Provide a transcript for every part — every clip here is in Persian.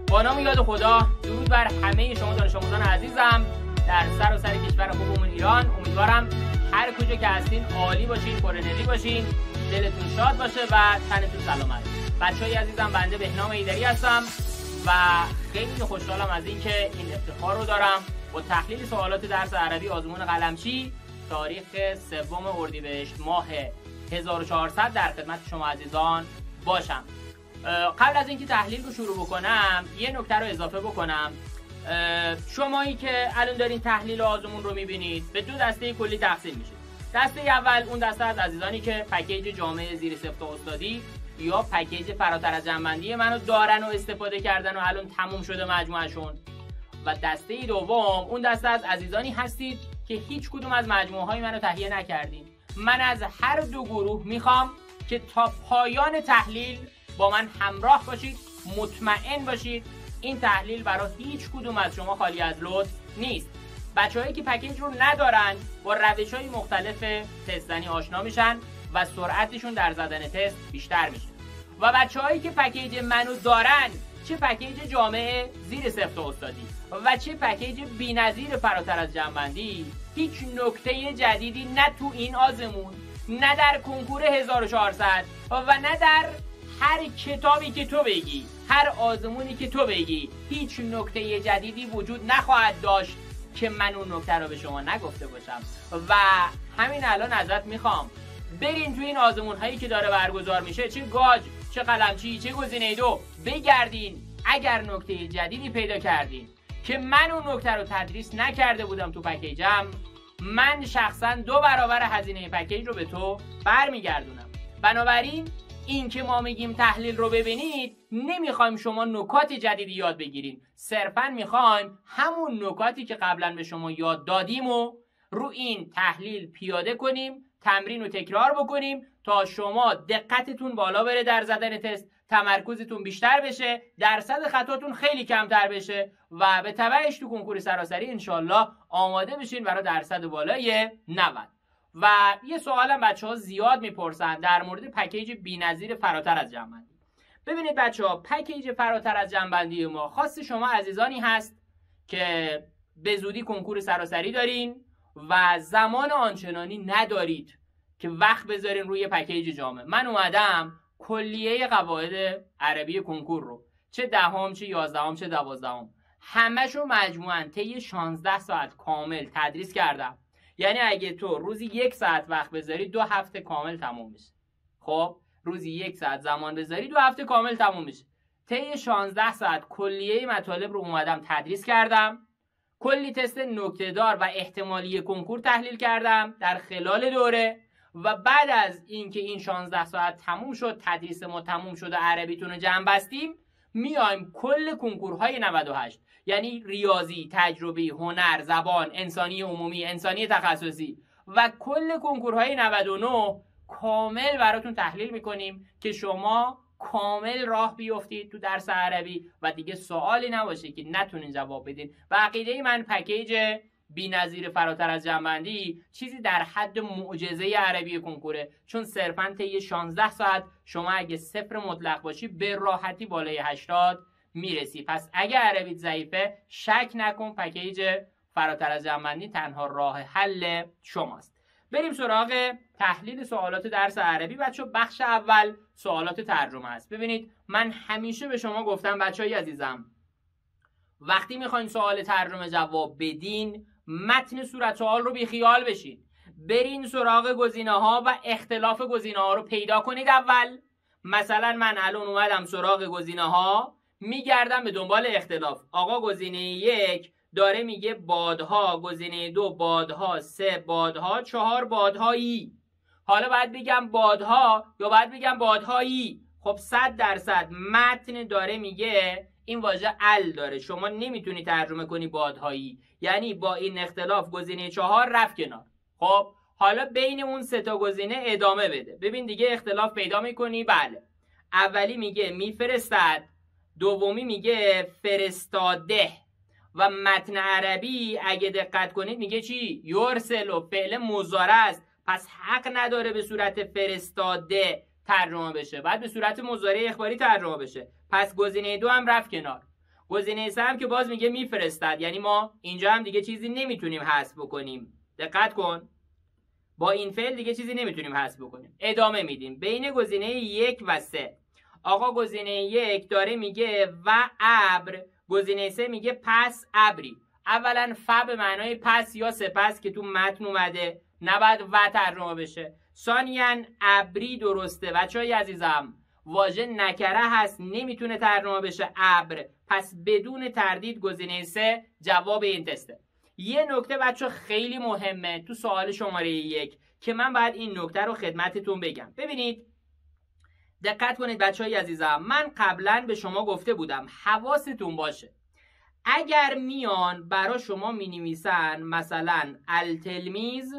با نام یاد خدا، درود بر همه شما دانش آموزان عزیزم در سراسر کشور خوبمون ایران. امیدوارم هر کجا که هستین عالی باشین، پر انرژی باشین، دلتون شاد باشه و تنتون سلامت. بچهای عزیزم، بنده بهنام ایدری هستم و خیلی خوشحالم از اینکه این افتخار رو دارم با تحلیل سوالات درس عربی آزمون قلمچی تاریخ 3 اردیبهشت ماه 1400 در خدمت شما عزیزان باشم. قبل از اینکه تحلیل رو شروع بکنم یه نکته رو اضافه بکنم. شمایی که الان دارین تحلیل آزمون رو میبینید به 2 دسته کلی تقسیم میشید. دسته اول اون دسته از عزیزانی که پکیج جامعه زیر 0 تا استادی یا پکیج فراتر از جنبندی منو دارن و استفاده کردن و الان تموم شده مجموعهشون. و دسته دوم اون دسته از عزیزانی هستید که هیچ کدوم از مجموعه های منو تهیه نکردین. من از هر 2 گروه میخوام که تا پایان تحلیل با من همراه باشید، مطمئن باشید این تحلیل برای هیچ کدوم از شما خالی از لطف نیست. بچه‌هایی که پکیج رو ندارن با روش‌های مختلف تست‌زنی آشنا میشن و سرعتشون در زدن تست بیشتر میشه. و بچه‌هایی که پکیج منو دارن، چه پکیج جامعه زیر 0 تا استادی و چه پکیج بی‌نظیر فراتر از جنبندی، هیچ نکته جدیدی نه تو این آزمون، نه در کنکور 1400 و نه در هر کتابی که تو بگی، هر آزمونی که تو بگی، هیچ نکته جدیدی وجود نخواهد داشت که من اون نکته رو به شما نگفته باشم. و همین الان ازت میخوام برین تو این آزمون هایی که داره برگزار میشه، چه گاج، چه قلمچی، چه گزینه 2، بگردین. اگر نکته جدیدی پیدا کردین که من اون نکته رو تدریس نکرده بودم تو پکیجم، من شخصا 2 برابر هزینه پکیج رو به تو برمیگردونم. بنابراین این که ما میگیم تحلیل رو ببینید، نمیخوایم شما نکات جدیدی یاد بگیرین، صرفا میخوایم همون نکاتی که قبلا به شما یاد دادیم و رو این تحلیل پیاده کنیم، تمرین و تکرار بکنیم تا شما دقتتون بالا بره در زدن تست، تمرکزتون بیشتر بشه، درصد خطاتون خیلی کمتر بشه و به تبعش تو کنکور سراسری انشالله آماده بشین برای درصد بالای 90. و یه سوالم بچه‌ها زیاد میپرسن در مورد پکیج بی‌نظیر فراتر از جنبندی. ببینید بچه‌ها، پکیج فراتر از جنبندی ما خاص شما عزیزانی هست که به زودی کنکور سراسری دارین و زمان آنچنانی ندارید که وقت بذارین روی پکیج جامع. من اومدم کلیه قواعد عربی کنکور رو، چه 10ام، چه 11ام، چه 12ام، همه‌شو مجموعاً طی 16 ساعت کامل تدریس کردم. یعنی اگه تو روزی 1 ساعت وقت بذاری 2 هفته کامل تموم میشه. خب روزی 1 ساعت زمان بذاری 2 هفته کامل تموم میشه. طی 16 ساعت کلیه مطالب رو اومدم تدریس کردم. کلی تست نکته‌دار و احتمالی کنکور تحلیل کردم در خلال دوره. و بعد از اینکه این 16 ساعت تموم شد، تدریس ما تموم شد و عربیتون رو جمع بستیم، میایم کل کنکورهای 98 یعنی ریاضی، تجربی، هنر، زبان، انسانی عمومی، انسانی تخصصی و کل کنکورهای 99 کامل براتون تحلیل میکنیم که شما کامل راه بیفتید تو درس عربی و دیگه سوالی نباشه که نتونین جواب بدین. و عقیده من پکیج بی‌نظیر فراتر از جنبندی چیزی در حد معجزه عربی کنکوره، چون صرفاً طی 16 ساعت شما اگه 0 مطلق باشی به راحتی بالای 80 میرسی. پس اگه عربیت ضعیفه شک نکن، پکیج فراتر از جنبندی تنها راه حل شماست. بریم سراغ تحلیل سوالات درس عربی. بچه‌ها بخش اول سوالات ترجمه است. ببینید من همیشه به شما گفتم بچه‌های عزیزم، وقتی میخواین سوال ترجمه جواب بدین، متن صورت سوال رو بیخیال بشین، برین سراغ گزینه‌ها و اختلاف گزینه‌ها رو پیدا کنید اول. مثلا من الان اومدم سراغ گزینه‌ها، میگردم به دنبال اختلاف. آقا گزینه 1 داره میگه بادها، گزینه 2 بادها، 3 بادها، 4 بادهایی. حالا باید بگم بادها یا باید بگم بادهایی؟ خب 100% متن داره میگه این واژه ال داره، شما نمیتونی ترجمه کنی بادهایی، یعنی با این اختلاف گزینه 4 رفت کنار. خب حالا بین اون 3 تا گزینه ادامه بده، ببین دیگه اختلاف پیدا میکنی. بله، اولی میگه میفرستد، دومی میگه فرستاده و متن عربی اگه دقت کنید میگه چی؟ یرسل و فعل مضارع است، پس حق نداره به صورت فرستاده ترجمه بشه، باید به صورت مضارع اخباری ترجمه بشه. پس گزینه 2 هم رفت کنار. گزینه سه هم که باز میگه میفرستد، یعنی ما اینجا هم دیگه چیزی نمیتونیم حذف بکنیم. دقت کن، با این فعل دیگه چیزی نمیتونیم حذف بکنیم. ادامه میدیم بین گزینه 1 و 3. آقا گزینه 1 داره میگه و ابر، گزینه 3 میگه پس ابری. اولا ف به معنای پس یا سپس که تو متن اومده، نباید و ترجمه بشه. ثانیاً ابری درسته بچهای عزیزم، واژه نکره هست، نمیتونه ترجمه بشه ابر، پس بدون تردید گزینه 3 جواب این تسته. یه نکته بچه خیلی مهمه تو سوال شماره 1 که من باید این نکته رو خدمتتون بگم. ببینید دقت کنید بچهای عزیزم، من قبلا به شما گفته بودم حواستون باشه اگر میان برا شما می نویسن مثلا التلمیذ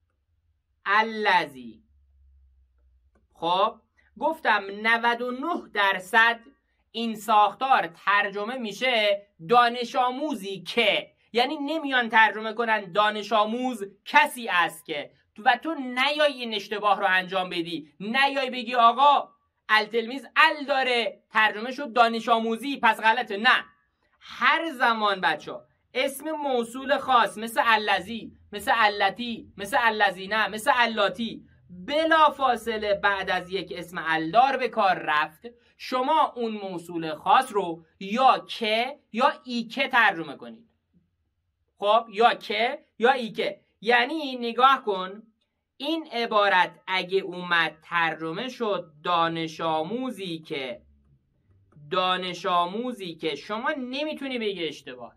الذی، خب گفتم 99% این ساختار ترجمه میشه دانش آموزی که، یعنی نمیان ترجمه کنن دانش آموز کسی است که، و تو نیای این اشتباه رو انجام بدی، نیای بگی آقا التلمیذ ال داره ترجمه شد دانش آموزی پس غلطه. نه، هر زمان بچه اسم موصول خاص مثل الذی، مثل التی، مثل الذین، مثل اللاتی بلا فاصله بعد از یک اسم الدار به کار رفت، شما اون موصول خاص رو یا که یا ایکه ترجمه کنید. خب یا که یا ایکه، یعنی نگاه کن این عبارت اگه اومد ترجمه شد دانش آموزی که، دانش آموزی که، شما نمیتونی بگی اشتباه.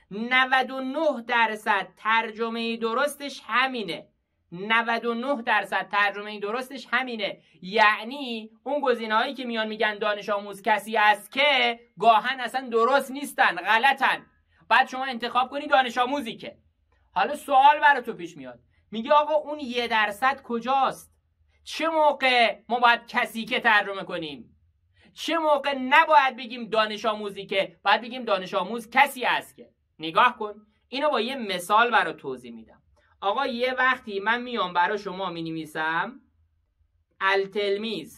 99% ترجمه درستش همینه، 99% ترجمه درستش همینه. یعنی اون گزینه‌هایی که میان میگن دانش آموز کسی است که، گاهن اصلا درست نیستن، غلطن. بعد شما انتخاب کنی دانش آموزی که. حالا سوال برای تو پیش میاد، میگه آقا اون 1% کجاست؟ چه موقع ما باید کسی که ترجمه کنیم؟ چه موقع نباید بگیم دانش آموزی که، باید بگیم دانش آموز کسی است که؟ نگاه کن، اینو با یه مثال برای توضیح میدم. آقا یه وقتی من میام برای شما می نویسم التلمیذ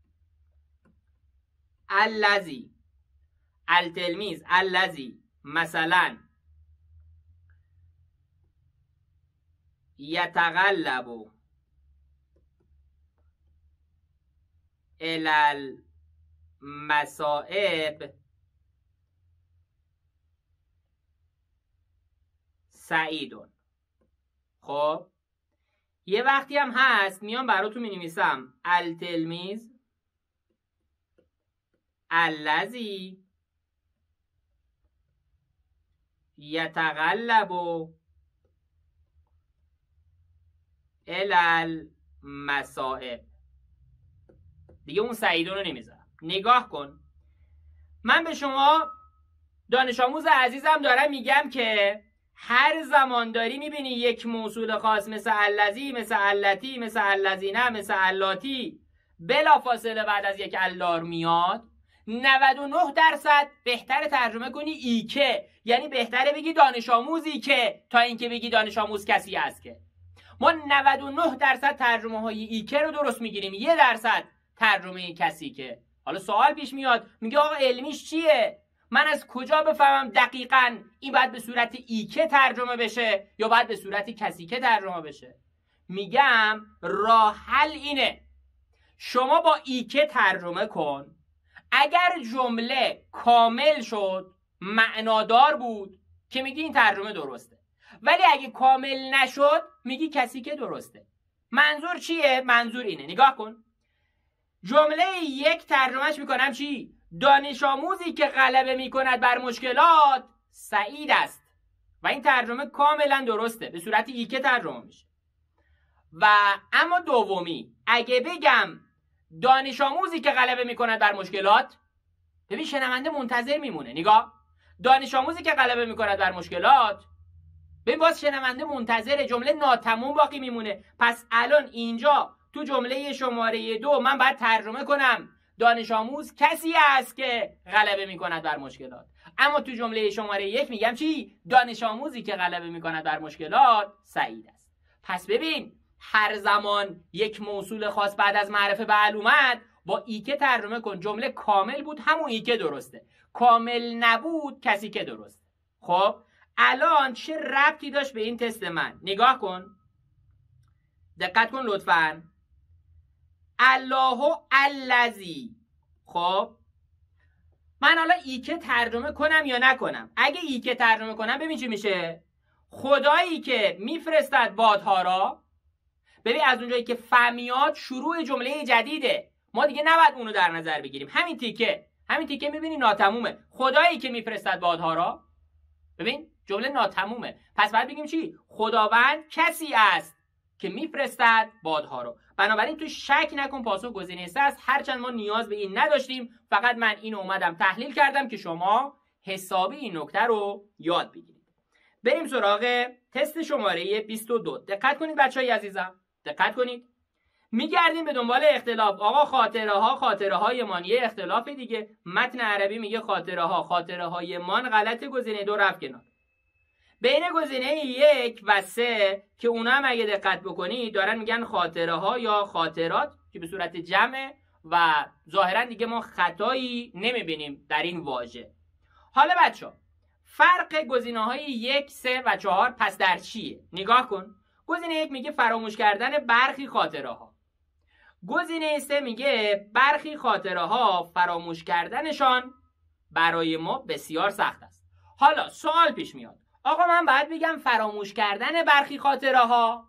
الذی، التلمیذ الذی مثلا یتقلب الی المصائب سعیدون. خب یه وقتی هم هست میام براتون می نویسم التلمیذ الذی یتقلب الی المصائب، دیگه اون سعیدون رو نمیذارم. نگاه کن، من به شما دانش آموز عزیزم دارم میگم که هر زمان داری میبینی یک موصول خاص مثل الذی، مثل التی، مثل الذین، مثل اللاتی بلا فاصله بعد از یک الدار میاد، 99% بهتره ترجمه کنی ایکه، یعنی بهتره بگی دانش آموزی که تا اینکه بگی دانش آموز کسی است که. ما 99% ترجمه های ایکه رو درست میگیریم، 1% ترجمه کسی که. حالا سوال پیش میاد، میگه آقا علمیش چیه؟ من از کجا بفهمم دقیقاً این باید به صورت ایکه ترجمه بشه یا باید به صورت کسی که ترجمه بشه؟ میگم راه حل اینه، شما با ایکه ترجمه کن، اگر جمله کامل شد معنادار بود که میگی این ترجمه درسته، ولی اگه کامل نشد میگی کسی که درسته. منظور چیه؟ منظور اینه، نگاه کن، جمله 1 ترجمهش میکنم چی؟ دانش آموزی که غلبه میکند بر مشکلات سعید است، و این ترجمه کاملا درسته، به صورت ایکه ترجمه میشه. و اما دومی اگه بگم دانش آموزی که غلبه میکند بر مشکلات، ببین شنونده منتظر میمونه. نگاه، دانش آموزی که غلبه میکند بر مشکلات، ببین باز شنونده منتظره، جمله ناتموم باقی میمونه. پس الان اینجا تو جمله شماره 2 من باید ترجمه کنم دانش آموز کسی است که غلبه میکند بر مشکلات، اما تو جمله شماره 1 میگم چی؟ دانش آموزی که غلبه میکند بر مشکلات سعید است. پس ببین هر زمان یک موصول خاص بعد از معرفه بعل اومد، با ایکه ترجمه کن. جمله کامل بود همون ایکه درسته، کامل نبود کسی که درسته. خب الان چه ربطی داشت به این تست من؟ نگاه کن، دقت کن لطفاً. الله الذی. خب من حالا ایکه ترجمه کنم یا نکنم؟ اگه ایکه ترجمه کنم ببین چی میشه. خدایی که میفرستد بادها را. ببین از اونجایی که فمیاد شروع جمله جدیده، ما دیگه نباید اونو در نظر بگیریم. همین تیکه میبینی ناتمومه. خدایی که میفرستد بادها را. ببین جمله ناتمومه، پس باید بگیم چی؟ خداوند کسی است که میفرستد بادها رو. بنابراین تو شک نکن پاسخ گزینه 3 است، هرچند ما نیاز به این نداشتیم، فقط من اینو اومدم تحلیل کردم که شما حسابی این نکته رو یاد بگیرید. بریم سراغ تست شماره 22. دقت کنید بچهای عزیزم، دقت کنید. میگردیم به دنبال اختلاف. آقا خاطره های مان یه اختلاف دیگه. متن عربی میگه خاطره های مان غلط، گزینه 2 رفت کنار. بین گزینه 1 و 3 که اونا هم اگه دقت بکنید دارن میگن خاطره ها یا خاطرات که به صورت جمعه و ظاهرا دیگه ما خطایی نمیبینیم در این واژه. حالا بچه فرق گزینه های 1 3 و 4 پس در چیه؟ نگاه کن. گزینه 1 میگه فراموش کردن برخی خاطره ها. گزینه 3 میگه برخی خاطره ها فراموش کردنشان برای ما بسیار سخت است. حالا سوال پیش میاد، آقا من باید بگم فراموش کردن برخی خاطره ها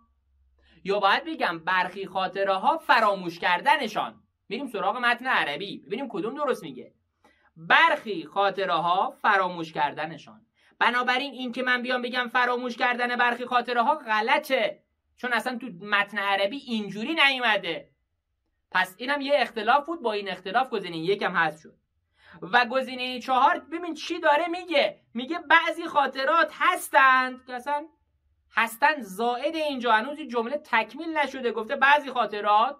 یا باید بگم برخی خاطره ها فراموش کردنشان؟ میریم سراغ متن عربی ببینیم کدوم درست میگه. برخی خاطره ها فراموش کردنشان. بنابراین این که من بیام بگم فراموش کردن برخی خاطره ها غلطه، چون اصلا تو متن عربی اینجوری نیومده. پس اینم یه اختلاف بود، با این اختلاف گزینه 1 هم حذف شد. و گزینه 4 ببین چی داره میگه بعضی خاطرات هستند که اصلا هستند زائد، اینجا هنوز این جمله تکمیل نشده، گفته بعضی خاطرات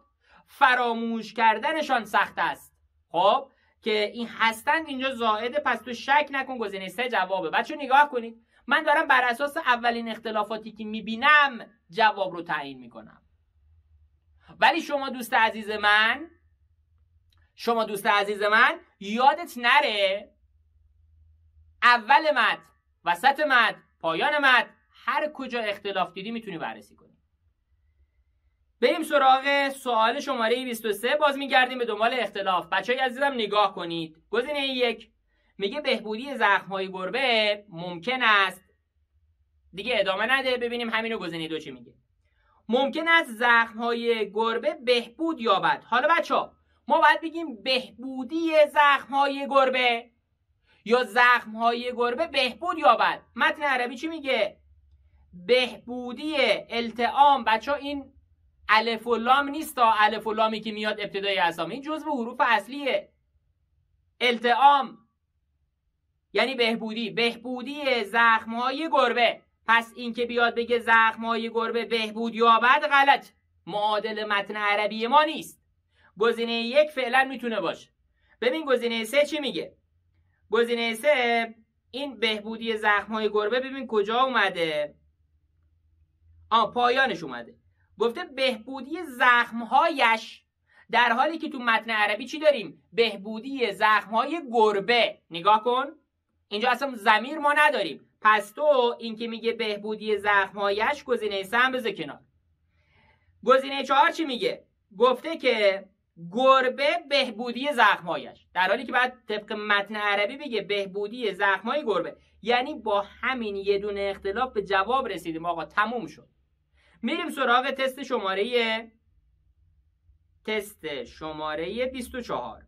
فراموش کردنشان سخت است. خب که این هستند اینجا زائده، پس تو شک نکن گزینه 3 جوابه. بچه نگاه کنید، من دارم بر اساس اولین اختلافاتی که میبینم جواب رو تعیین میکنم. ولی شما دوست عزیز من یادت نره اول متن، وسط متن، پایان متن، هر کجا اختلاف دیدی میتونی بررسی کنی. بریم سراغ سوال شماره 23. باز میگردیم به دنبال اختلاف. بچهای عزیزم نگاه کنید. گزینه 1 میگه بهبودی زخم‌های گربه ممکن است. دیگه ادامه نده، ببینیم همینو گزینه 2 چی میگه. ممکن است زخم‌های گربه بهبود یابد. حالا بچه‌ها ما باید بگیم بهبودی زخم‌های گربه یا زخم‌های گربه بهبود یابد. متن عربی چی میگه؟ بهبودی التئام. بچه‌ها این الف و لام نیست، تا الف و لامی که میاد ابتدای اسامی، این جزو حروف اصلیه. التئام یعنی بهبودی زخم‌های گربه. پس این که بیاد بگه زخم‌های گربه بهبود یابد غلط، معادل متن عربی ما نیست. گزینه 1 فعلا میتونه باشه. ببین گزینه 3 چی میگه. گزینه 3 این بهبودی زخم‌های گربه ببین کجا اومده، پایانش اومده، گفته بهبودی زخم‌هایش، در حالی که تو متن عربی چی داریم؟ بهبودی زخم‌های گربه. نگاه کن اینجا اصلا ضمیر ما نداریم، پس تو این که میگه بهبودی زخم‌هایش گزینه 3 هم بذار کنار. گزینه 4 چی میگه؟ گفته که گربه بهبودی زخم‌هایش، در حالی که بعد طبق متن عربی بگه بهبودی زخم‌های گربه. یعنی با همین یه دونه اختلاف به جواب رسیدیم آقا، تموم شد. میریم سراغ تست شماره 24.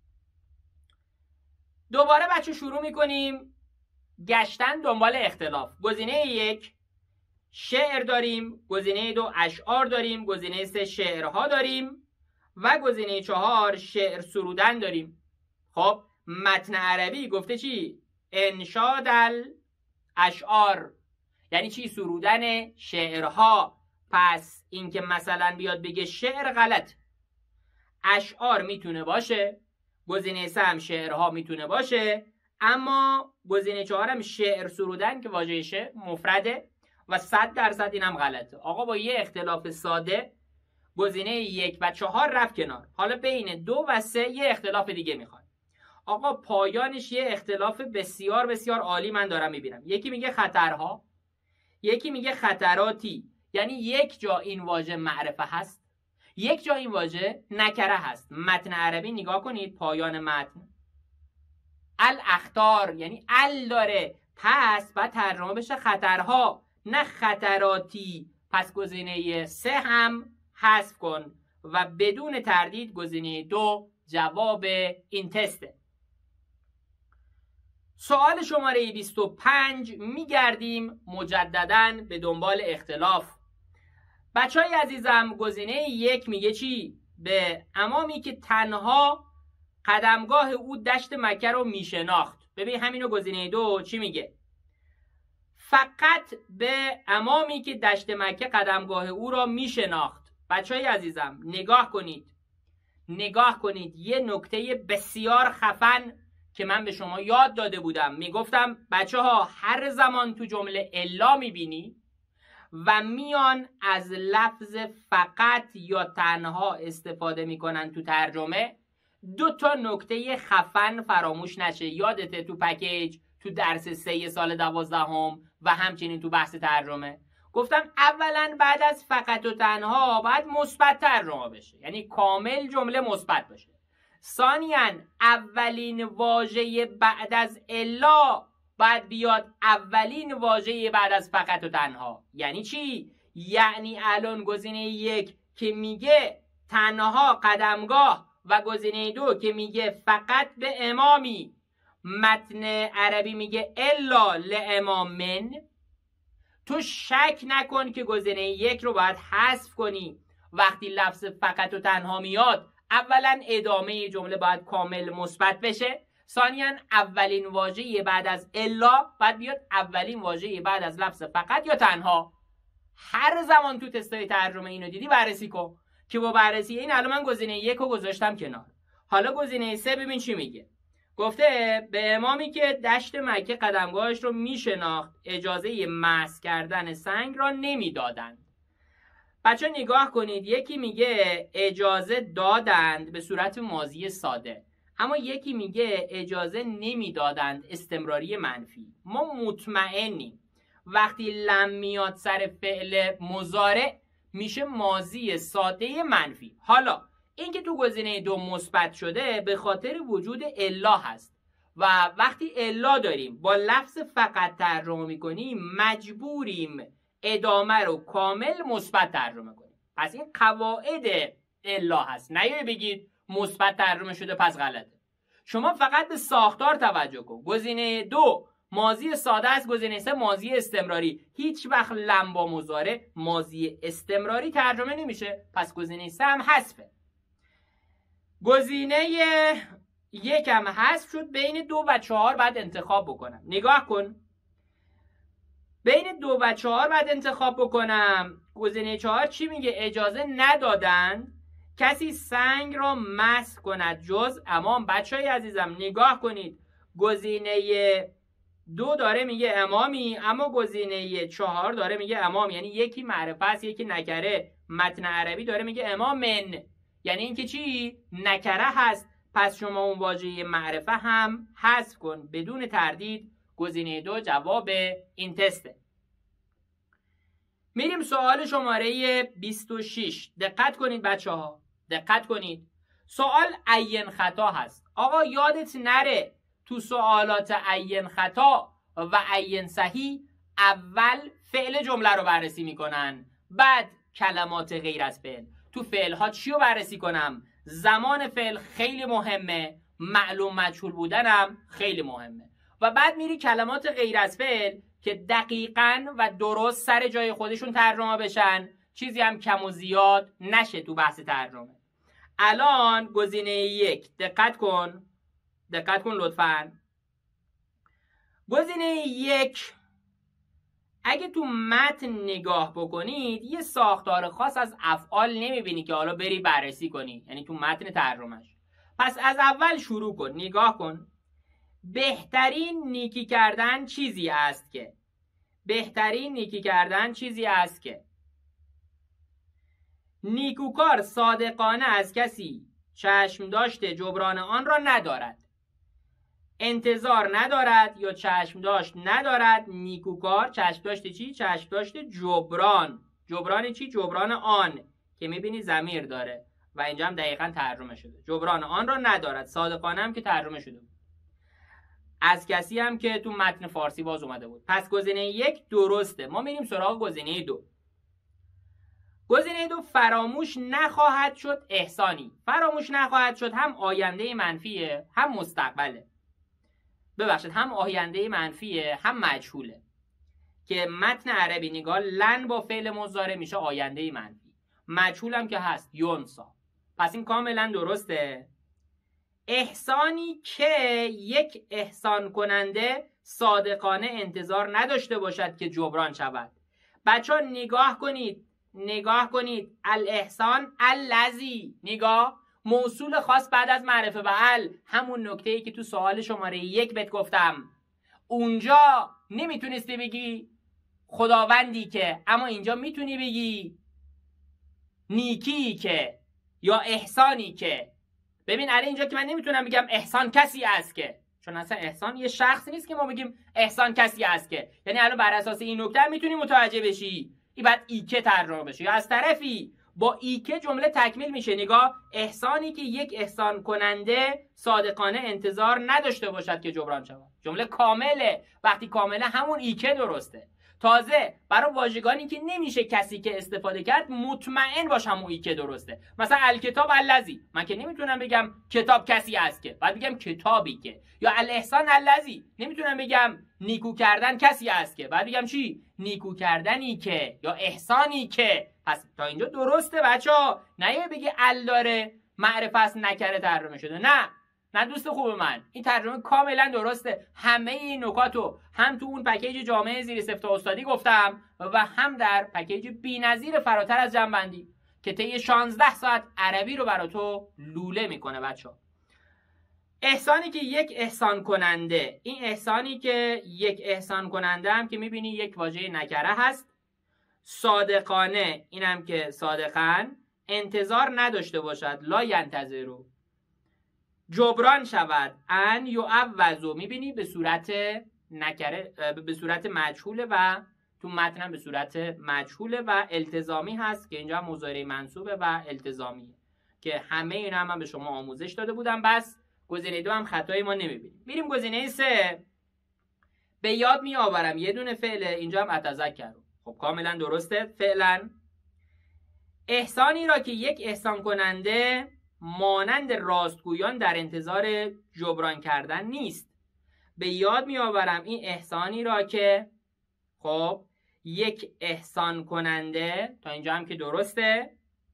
دوباره بچه شروع میکنیم گشتن دنبال اختلاف. گزینه 1 شعر داریم، گزینه 2 اشعار داریم، گزینه 3 شعرها داریم و گزینه 4 شعر سرودن داریم. خب متن عربی گفته چی؟ انشاد الاشعار، یعنی چی؟ سرودن شعرها. پس این که مثلا بیاد بگه شعر غلط، اشعار میتونه باشه، گزینه 3 هم شعرها میتونه باشه، اما گزینه 4 هم شعر سرودن که واژه شعر مفرده و 100% اینم غلطه. آقا با یه اختلاف ساده گزینه 1 و 4 رفت کنار. حالا بین 2 و 3 یه اختلاف دیگه میخواد. آقا پایانش یه اختلاف بسیار بسیار عالی من دارم میبینم. یکی میگه خطرها، یکی میگه خطراتی. یعنی یک جا این واژه معرفه هست، یک جا این واژه نکره هست. متن عربی نگاه کنید، پایان متن الاخطار یعنی ال داره، پس باید ترجمه بشه خطرها نه خطراتی. پس گزینه 3 هم حذف کن و بدون تردید گزینه 2 جواب این تسته. سوال شماره 25 میگردیم مجدداً به دنبال اختلاف. بچهای عزیزم گزینه 1 میگه چی؟ به امامی که تنها قدمگاه او دشت مکه رو میشناخت. ببین همینو گزینه 2 چی میگه؟ فقط به امامی که دشت مکه قدمگاه او را میشناخت. بچهای عزیزم نگاه کنید یه نکته بسیار خفن که من به شما یاد داده بودم. میگفتم بچه ها هر زمان تو جمله الا میبینی و میان از لفظ فقط یا تنها استفاده میکنن تو ترجمه، 2 تا نکته خفن فراموش نشه. یادته تو پکیج تو درس 3 سال 12 و همچنین تو بحث ترجمه گفتم اولا بعد از فقط و تنها باید مثبت ترجمه بشه، یعنی کامل جمله مثبت باشه. ثانیاً اولین واژه بعد از الا باید بیاد اولین واژه بعد از فقط و تنها. یعنی چی؟ یعنی الان گزینه 1 که میگه تنها قدمگاه و گزینه 2 که میگه فقط به امامی، متن عربی میگه الا لامامن، تو شک نکن که گزینه 1 رو باید حذف کنی. وقتی لفظ فقط و تنها میاد اولا ادامه جمله باید کامل مثبت بشه، ثانیاً اولین واژه بعد از الا باید بیاد اولین واژه بعد از لفظ فقط یا تنها. هر زمان تو تستای ترجمه اینو دیدی بررسی کن که با بررسی این الان من گزینه 1 رو گذاشتم کنار. حالا گزینه 3 ببین چی میگه. گفته به امامی که دشت مکه قدمگاهش رو میشناخت اجازه مس کردن سنگ را نمیدادند. بچه نگاه کنید، یکی میگه اجازه دادند به صورت ماضی ساده، اما یکی میگه اجازه نمیدادند استمراری منفی. ما مطمئنیم وقتی لم میاد سر فعل مضارع میشه ماضی ساده منفی. حالا اینکه تو گزینه 2 مثبت شده به خاطر وجود الا هست و وقتی الا داریم با لفظ فقط ترجمه میکنیم مجبوریم ادامه رو کامل مثبت ترجمه کنیم. پس این قواعد الا هست. نیایی بگید مثبت ترجمه شده پس غلطه. شما فقط به ساختار توجه کن. گزینه 2 ماضی ساده است، گزینه 3 ماضی استمراری. هیچ وقت لم با مضارع ماضی استمراری ترجمه نمیشه، پس گزینه 3 هم حذفه. گزینه 1 هم حذف شد. بین 2 و 4 بعد انتخاب بکنم. نگاه کن، بین 2 و 4 بعد انتخاب بکنم. گزینه 4 چی میگه؟ اجازه ندادند کسی سنگ را مس کند جز امام. بچهای عزیزم نگاه کنید، گزینه 2 داره میگه امامی، اما گزینه 4 داره میگه امام، یعنی یکی معرفه است یکی نکره. متن عربی داره میگه امامن، یعنی اینکه چی؟ نکره هست. پس شما اون واژه معرفه هم حذف کن. بدون تردید گزینه 2 جواب این تسته. میریم سوال شماره 26. دقت کنید بچه ها، دقت کنید. سوال عین خطا هست. آقا یادت نره تو سوالات عین خطا و عین صحیح اول فعل جمله رو بررسی میکنن، بعد کلمات غیر از فعل. تو فعل ها چی رو بررسی کنم؟ زمان فعل خیلی مهمه، معلوم مجهول بودنم خیلی مهمه، و بعد میری کلمات غیر از فعل که دقیقاً و درست سر جای خودشون ترجمه بشن، چیزی هم کم و زیاد نشه تو بحث ترجمه. الان گزینه 1 دقت کن لطفاً. گزینه 1 اگه تو متن نگاه بکنید یه ساختار خاص از افعال نمیبینی که حالا بری بررسی کنی، یعنی تو متن ترجمهش. پس از اول شروع کن. نگاه کن، بهترین نیکی کردن چیزی است که، نیکوکار صادقانه از کسی چشم داشته جبران آن را ندارد. انتظار ندارد یا چشم داشت ندارد. نیکوکار چشم داشته چی؟ چشم داشته جبران. جبران چی؟ جبران آن که میبینی ضمیر داره و اینجا هم دقیقاً ترجمه شده. جبران آن را ندارد. صادقانه هم که ترجمه شده بود. از کسی هم که تو متن فارسی باز اومده بود. پس گزینه 1 درسته. ما میریم سراغ گزینه 2. گزینه 2 فراموش نخواهد شد احسانی. فراموش نخواهد شد هم آینده منفیه هم مستقبله. ببخشید هم آینده منفیه هم مجهوله. که متن عربی نگاه لن با فعل مضارع میشه آینده منفی. مجهول هم که هست یونسا. پس این کاملا درسته. احسانی که یک احسان کننده صادقانه انتظار نداشته باشد که جبران شود. بچه ها نگاه کنید الاحسان الذی، نگاه موصول خاص بعد از معرفه به همون نکته‌ای که تو سوال شماره 1 بهت گفتم. اونجا نمیتونستی بگی خداوندی که، اما اینجا میتونی بگی نیکی که یا احسانی که. ببین الان اینجا که من نمیتونم بگم احسان کسی است که، چون اصلا احسان یه شخص نیست که ما بگیم احسان کسی است که. یعنی الان بر اساس این نکته میتونی متوجه بشی این بعد ایکه ترجمه بشه، یا از طرفی با ایکه جمله تکمیل میشه. نگاه احسانی که یک احسان کننده صادقانه انتظار نداشته باشد که جبران شود. جمله کامله. وقتی کامله همون ایکه درسته. تازه برای واژگانی که نمیشه کسی که استفاده کرد مطمئن باش همون ایکه درسته. مثلا الکتاب الذی، من که نمیتونم بگم کتاب کسی است که، بعد بگم کتابی که. یا الاحسان الذی، نمیتونم بگم نیکو کردن کسی است که، بعد بگم چی؟ نیکو کردنی که یا احسانی که. پس تا اینجا درسته بچه‌ها. نه بگی ال داره معرفت است نکره ترجمه شده. نه دوست خوب من، این ترجمه کاملا درسته. همه این نکاتو هم تو اون پکیج جامعه زیر صفت استادی گفتم و هم در پکیج بی‌نظیر فراتر از جنبندی که طی 16 ساعت عربی رو برای تو لوله میکنه بچه‌ها. احسانی که یک احسان کننده، این احسانی که یک احسان کننده هم که میبینی یک واژه نکره هست. صادقانه، اینم که صادقاً انتظار نداشته باشد، لا ینتظرو، جبران شود، ان یعوضو، میبینی به صورت نکره، به صورت مجهوله و تو متن به صورت مجهوله و التزامی هست که اینجا مضارع منصوبه و التزامیه که همه اینا هم من به شما آموزش داده بودم. بس گزینه 2 هم خطای ما نمیبینیم. میریم گزینه 3. به یاد میآورم یه دونه فعل، اینجا هم اتذکر. خب کاملا درسته. فعلا احسانی را که یک احسان کننده مانند راستگویان در انتظار جبران کردن نیست. به یاد میآورم این احسانی را که خب یک احسان کننده، تا اینجا هم که درسته،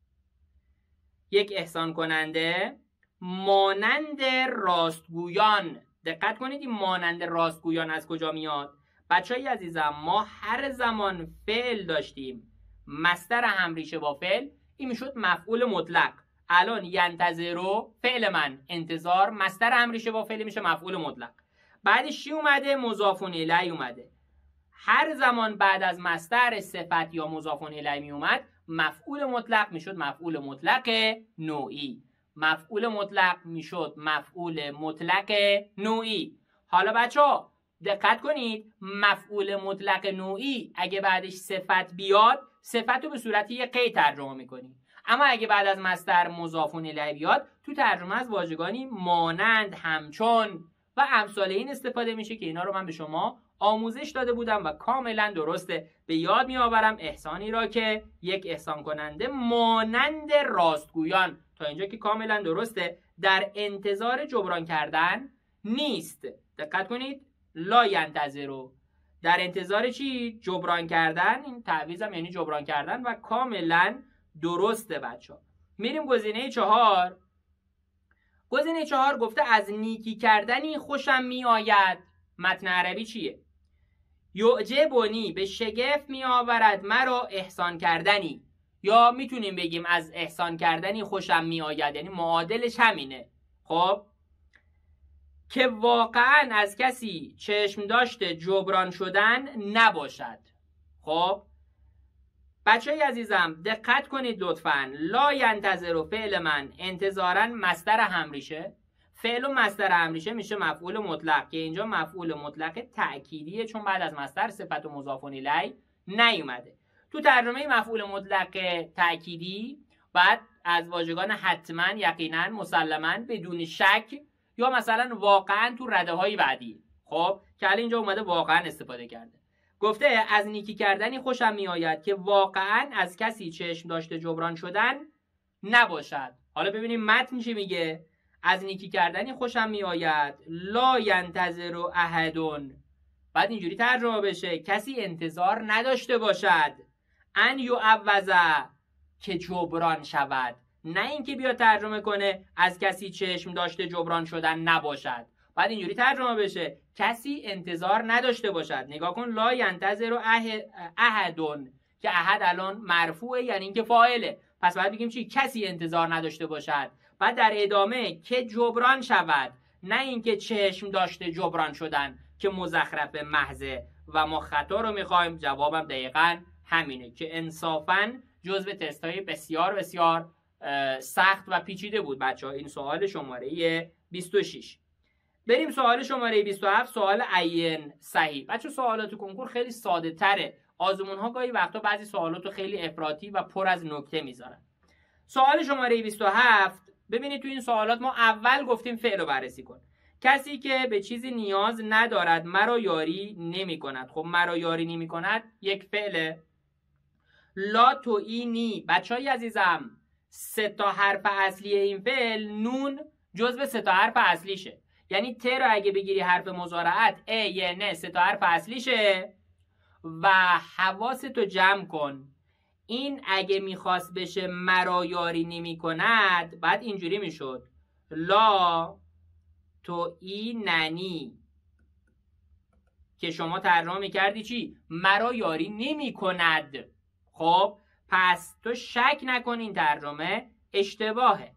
یک احسان کننده مانند راستگویان. دقت کنید این مانند راستگویان از کجا میاد؟ بچه‌های عزیزم ما هر زمان فعل داشتیم مصدر همریشه با فعل، این میشد مفعول مطلق. الان ینتظرو فعل من، انتظار مصدر همریشه با فعل میشه مفعول مطلق. بعدش چی اومده؟ مضاف الیه اومده. هر زمان بعد از مصدر صفت یا مضاف الیه می اومد مفعول مطلق میشد مفعول مطلق نوعی. مفعول مطلق میشد مفعول مطلق نوعی. حالا بچه‌ها دقت کنید، مفعول مطلق نوعی اگه بعدش صفت بیاد، صفت رو به صورت یه قید ترجمه میکنی. اما اگه بعد از مصدر مضاف الیه بیاد، تو ترجمه از واژگانی مانند، همچون و امثال این استفاده میشه که اینا رو من به شما آموزش داده بودم و کاملا درسته. به یاد میآورم احسانی را که یک احسان کننده مانند راستگویان، تا اینجا که کاملا درسته، در انتظار جبران کردن نیست. دقت کنید، لا ینتظرو، در انتظار چی؟ جبران کردن. این تعویضم یعنی جبران کردن و کاملا درسته بچه‌ها. میریم گزینه 4. گزینه 4 گفته از نیکی کردنی خوشم می آید. متن عربی چیه؟ یعجبنی، به شگفت می آورد مرا احسان کردنی. یا میتونیم بگیم از احسان کردنی خوشم می آید، یعنی معادلش همینه. خب که واقعا از کسی چشم داشته جبران شدن نباشد. خب بچه‌های عزیزم دقت کنید لطفاً. لا ینتظر فعل من انتظاراً مصدر همریشه. فعل و مصدر همریشه میشه مفعول مطلق که اینجا مفعول مطلق تأکیدیه چون بعد از مصدر صفت و مضاف الیه نیومده. تو ترجمه مفعول مطلق تأکیدی بعد از واژگان حتما، یقینا، مسلما، بدون شک یا مثلا واقعا تو رده‌های بعدی. خب که الان اینجا اومده واقعا استفاده کرده. گفته از نیکی کردنی خوشم میآید که واقعا از کسی چشم داشته جبران شدن نباشد. حالا ببینیم متن چی میگه. از نیکی کردنی خوشم میآید لا ینتظر احدون، بعد اینجوری ترجمه بشه کسی انتظار نداشته باشد ان یعوض که جبران شود، نه اینکه بیا ترجمه کنه از کسی چشم داشته جبران شدن نباشد. بعد اینجوری ترجمه بشه کسی انتظار نداشته باشد. نگاه کن لا ینتظر احدون که احد الان مرفوعه یعنی اینکه فاعله، پس باید بگیم چی؟ کسی انتظار نداشته باشد. بعد در ادامه که جبران شود، نه اینکه چشم داشته جبران شدن که مزخرف محضه و ما خطا رو میخوایم. جوابم دقیقاً همینه که انصافاً جزو تستای بسیار بسیار سخت و پیچیده بود بچه‌ها. این سوال شماره 26. بریم سوال شماره 27، سوال عین صحیح. بچه سوالات کنکور خیلی ساده تره. آزمون ها گاهی وقتا بعضی سوالات رو خیلی افراطی و پر از نکته میذارن. سوال شماره 27، ببینید تو این سوالات ما اول گفتیم فعل رو بررسی کن. کسی که به چیزی نیاز ندارد مرا یاری نمی کند. خب مرا یاری نمی کند یک فعله. لا تویینی. بچه‌های عزیزم 3 تا حرف اصلی این فعل نون جزو 3 تا حرف اصلیشه. یعنی ت رو اگه بگیری حرف مضارعت ا ی ن 3 تا حرف اصلیشه و حواستو جمع کن. این اگه میخواست بشه مرا یاری نمی کند بعد اینجوری میشد لا توییننی که شما ترجمه میکردی چی؟ مرا یاری نمی کند. خب پس تو شک نکن این ترجمه اشتباهه.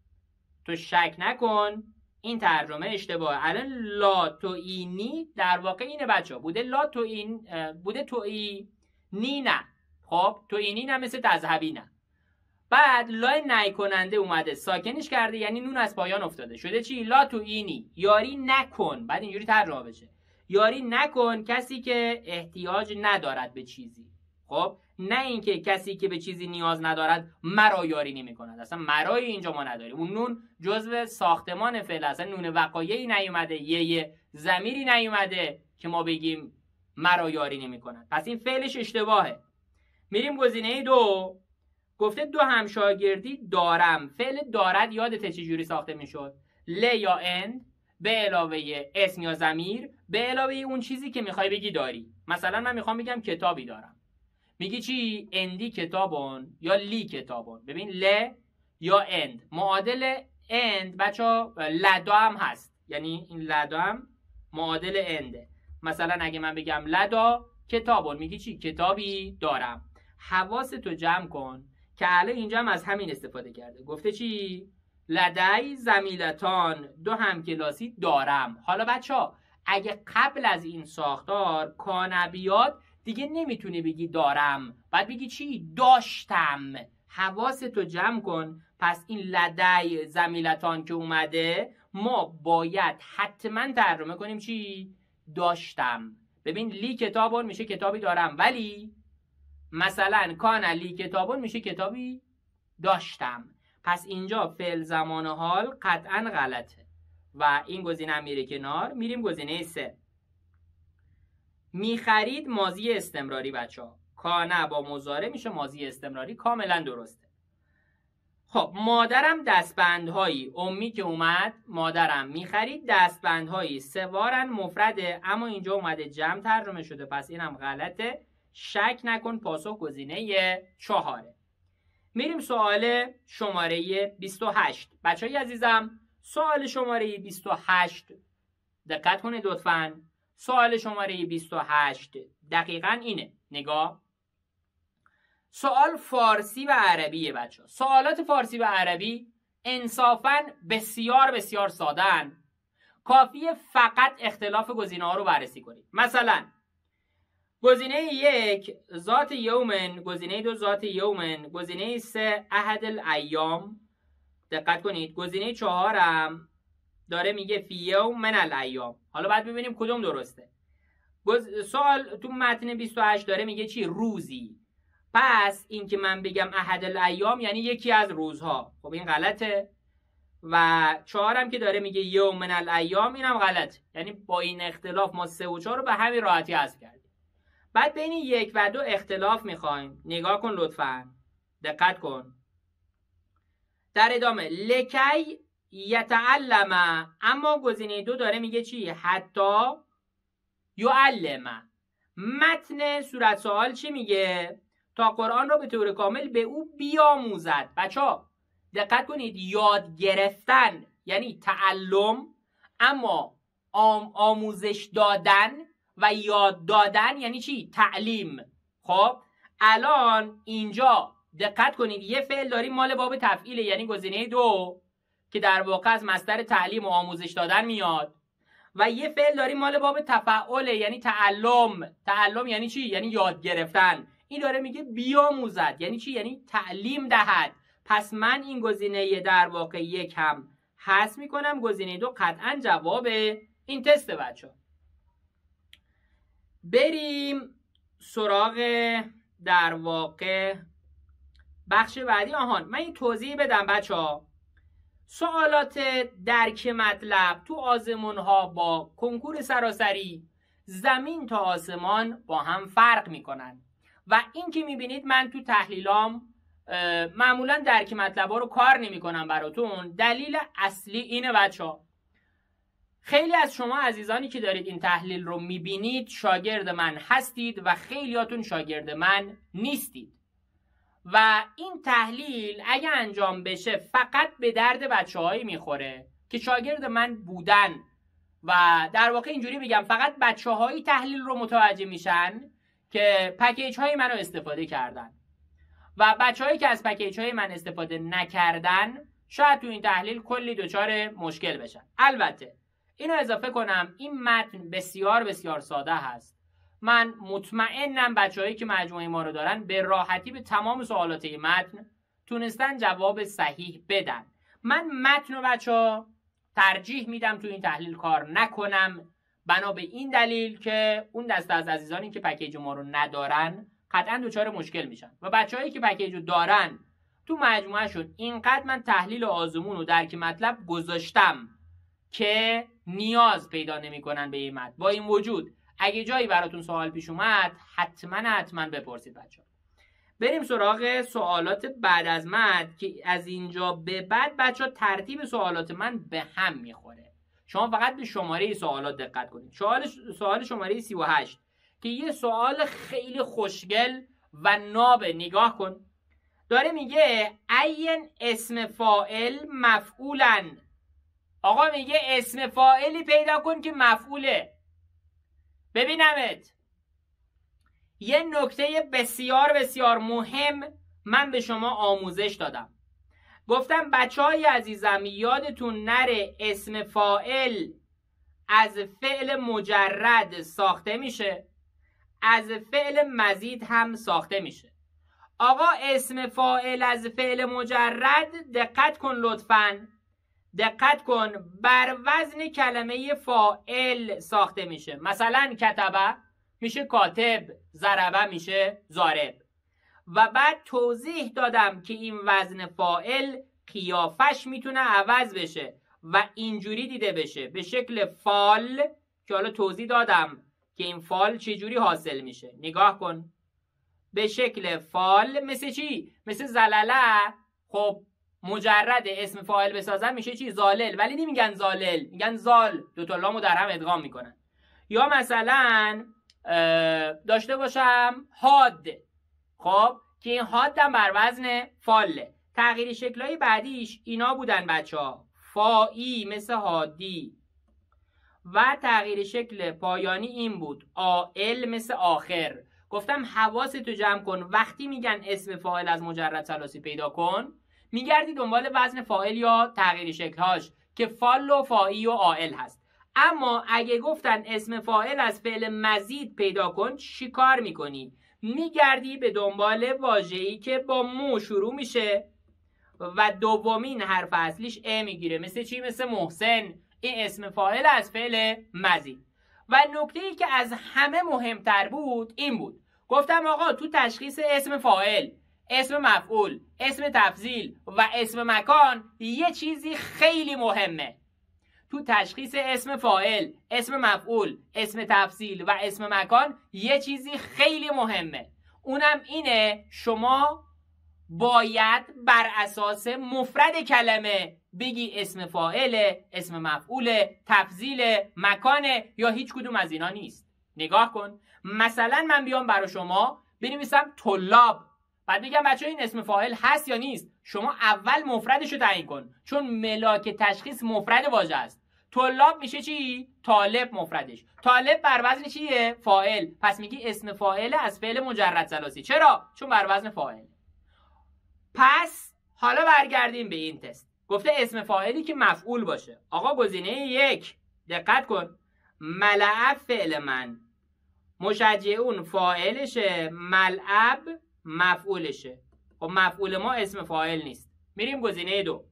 تو شک نکن این ترجمه اشتباهه. الان لا تویینی در واقع اینه بچه ها. بوده لا تویین، بوده تویینی نه. خب تویینی نه مثل تذهبی نه. بعد لای نهی کننده اومده ساکنش کرده یعنی نون از پایان افتاده شده چی؟ لا تویینی یاری نکن. بعد اینجوری ترجمه بشه یاری نکن کسی که احتیاج ندارد به چیزی. خب نه اینکه کسی که به چیزی نیاز ندارد مرا یاری نمی کند. اصلا مرای اینجا ما نداریم. اون نون جزو ساختمان فعل، اصلا نون وقایعی نیومده، یه ضمیری نیومده که ما بگیم مرا یاری نمی کند. پس این فعلش اشتباهه. میریم گزینه 2. گفته 2 همشاگردی دارم. فعل دارد یادته چجوری ساخته میشد؟ ل یا اند به علاوه اسم یا ضمیر به علاوه اون چیزی که میخوای بگی داری. مثلا من میخوام بگم کتابی دارم، میگی چی؟ اندی کتابون یا لی کتابون. ببین ل یا اند معادل اند بچه لدا هم هست، یعنی این لدا هم معادل انده. مثلا اگه من بگم لدا کتابون میگی چی؟ کتابی دارم. حواستو جمع کن که الان اینجا هم از همین استفاده کرده. گفته چی؟ لدی زمیلتان 2 همکلاسی دارم. حالا بچه ها اگه قبل از این ساختار کان بیاد دیگه نمیتونی بگی دارم، بعد بگی چی؟ داشتم. حواستو جمع کن. پس این لدی زمیلتان که اومده ما باید حتما ترجمه کنیم چی؟ داشتم. ببین لی کتابون میشه کتابی دارم، ولی مثلا کان لی کتابون میشه کتابی داشتم. پس اینجا فعل زمان حال قطعا غلطه و این گزینه هم میره کنار. میریم گزینه 3. میخرید ماضی استمراری بچه ها. کانه با مضارع میشه ماضی استمراری، کاملا درسته. خب مادرم دستبندهایی، امی که اومد مادرم میخرید دستبندهایی، 3 بارن مفرده اما اینجا اومده جمع ترجمه شده، پس اینم غلطه. شک نکن پاسخ گزینه 4. میریم سوال شماره 28. بچه های عزیزم سوال شماره 28 دقت کنید لطفاً. سوال شماره 28 دقیقاً اینه. نگاه، سوال فارسی و عربیه بچه ها. سوالات فارسی و عربی انصافاً بسیار بسیار ساده‌اند. کافیه فقط اختلاف گزینه ها رو بررسی کنید. مثلا گزینه 1 ذات یومن، گزینه 2 ذات یومن، گزینه 3 احد الایام. دقت کنید گزینه 4 هم داره میگه فی یوم من الایام. حالا بعد ببینیم کدوم درسته. سوال تو متن 28 داره میگه چی؟ روزی. پس این که من بگم احد الایام یعنی یکی از روزها، خب این غلطه. و 4 هم که داره میگه یوم من الایام، اینم غلطه. یعنی با این اختلاف ما 3 و 4 رو به همین راحتی حذف کردیم. بعد بین 1 و 2 اختلاف میخوایم. نگاه کن لطفاً، دقت کن. در ادامه لکی یتعلم، اما گزینه 2 داره میگه چی؟ حتی یعلم. متن صورت سوال چی میگه؟ تا قرآن را به طور کامل به او بیاموزد. بچه‌ها دقت کنید، یاد گرفتن یعنی تعلم، اما آموزش دادن و یاد دادن یعنی چی؟ تعلیم. خب الان اینجا دقت کنید یه فعل داریم مال باب تفعیله، یعنی گزینه 2 که در واقع از مصدر تعلیم و آموزش دادن میاد، و یه فعل داریم مال باب تفعله، یعنی تعلم. تعلم یعنی چی؟ یعنی یاد گرفتن. این داره میگه بیاموزد یعنی چی؟ یعنی تعلیم دهد. پس من این گزینه در واقع 1 هم حذف میکنم، گزینه 2 قطعا جواب این تست. بچه‌ها بریم سراغ در واقع بخش بعدی. من این توضیح بدم بچه‌ها. سوالات درک مطلب تو آزمون ها با کنکور سراسری زمین تا آسمان با هم فرق میکنن، و این که میبینید من تو تحلیلام معمولا درک مطلب ها رو کار نمی کنم براتون. دلیل اصلی اینه بچه‌ها، خیلی از شما عزیزانی که دارید این تحلیل رو میبینید شاگرد من هستید و خیلیاتون شاگرد من نیستید، و این تحلیل اگه انجام بشه فقط به درد بچه‌هایی میخوره که شاگرد من بودن، و در واقع اینجوری بگم فقط بچه‌هایی تحلیل رو متوجه میشن که پکیج های منو استفاده کردن، و بچه‌هایی که از پکیج های من استفاده نکردن شاید تو این تحلیل کلی دچار مشکل بشن. البته اینو اضافه کنم این متن بسیار بسیار ساده هست. من مطمئنم بچه‌هایی که مجموعه ما رو دارن به راحتی به تمام سوالات این متن تونستن جواب صحیح بدن. من متن رو بچه‌ها ترجیح میدم تو این تحلیل کار نکنم، بنا به این دلیل که اون دسته از عزیزانی که پکیج ما رو ندارن قطعا دچار مشکل میشن، و بچه‌هایی که پکیج رو دارن تو مجموعهشون اینقدر من تحلیل آزمون و درک مطلب گذاشتم که نیاز پیدا نمی‌کنن به این متن. با این وجود اگه جایی براتون سوال پیش اومد حتما بپرسید بچه‌ها. بریم سراغ سوالات بعد از متن که از اینجا به بعد بچه‌ها ترتیب سوالات من به هم میخوره. شما فقط به شماره سوالات دقت کنید. سوال شماره 38 که یه سوال خیلی خوشگل و نابه. نگاه کن، داره میگه عین اسم فاعل مفعولن. آقا میگه اسم فاعلی پیدا کن که مفعوله. ببینمت، یه نکته بسیار بسیار مهم من به شما آموزش دادم. گفتم بچهای عزیزم یادتون نره اسم فاعل از فعل مجرد ساخته میشه، از فعل مزید هم ساخته میشه. آقا اسم فاعل از فعل مجرد دقت کن لطفاً، دقت کن، بر وزن کلمه فاعل ساخته میشه. مثلا کتبه میشه کاتب، ضربه میشه ضارب. و بعد توضیح دادم که این وزن فاعل قیافش میتونه عوض بشه و اینجوری دیده بشه به شکل فال، که حالا توضیح دادم که این فال چجوری حاصل میشه. نگاه کن، به شکل فال مثل چی؟ مثل زلله. خب مجرد اسم فاعل بسازن میشه چی؟ زالل. ولی نمیگن زالل، میگن زال، دوتا لامو در هم ادغام میکنن. یا مثلا داشته باشم حاد، خب که این حاد هم بر وزن فاله. تغییر شکلهای بعدیش اینا بودن بچه‌ها، فائی مثل حادی، و تغییر شکل پایانی این بود، آئل مثل آخر. گفتم حواستو جمع کن، وقتی میگن اسم فاعل از مجرد ثلاثی پیدا کن میگردی دنبال وزن فاعل یا تغییر شکلهاش که فال و فائی و آئل هست. اما اگه گفتن اسم فاعل از فعل مزید پیدا کن، چی کار میکنی؟ میگردی به دنبال واژه‌ای که با مو شروع میشه و دومین حرف اصلیش ا میگیره. مثل چی؟ مثل محسن. این اسم فاعل از فعل مزید. و نکته‌ای که از همه مهمتر بود این بود، گفتم آقا تو تشخیص اسم فاعل، اسم مفعول، اسم تفضیل و اسم مکان یه چیزی خیلی مهمه. تو تشخیص اسم فاعل، اسم مفعول، اسم تفضیل و اسم مکان یه چیزی خیلی مهمه. اونم اینه شما باید بر اساس مفرد کلمه بگی اسم فاعل، اسم مفعول، تفضیل، مکانه یا هیچ کدوم از اینا نیست. نگاه کن، مثلا من بیام برای شما بنویسم طلاب، بعد بگم بچه این اسم فاعل هست یا نیست. شما اول مفردش رو تعیین کن، چون ملاک تشخیص مفرد واژه است. طلاب میشه چی؟ طالب مفردش. طالب بر وزن چیه؟ فاعل. پس میگی اسم فاعل از فعل مجرد ثلاثی. چرا؟ چون بر وزن فاعل. پس حالا برگردیم به این تست. گفته اسم فاعلی که مفعول باشه. آقا گزینه 1 دقت کن، ملعب فعل من، مشجعون فاعلشه، ملعب مفعولشه. خب مفعول ما اسم فاعل نیست. میریم گزینه 2،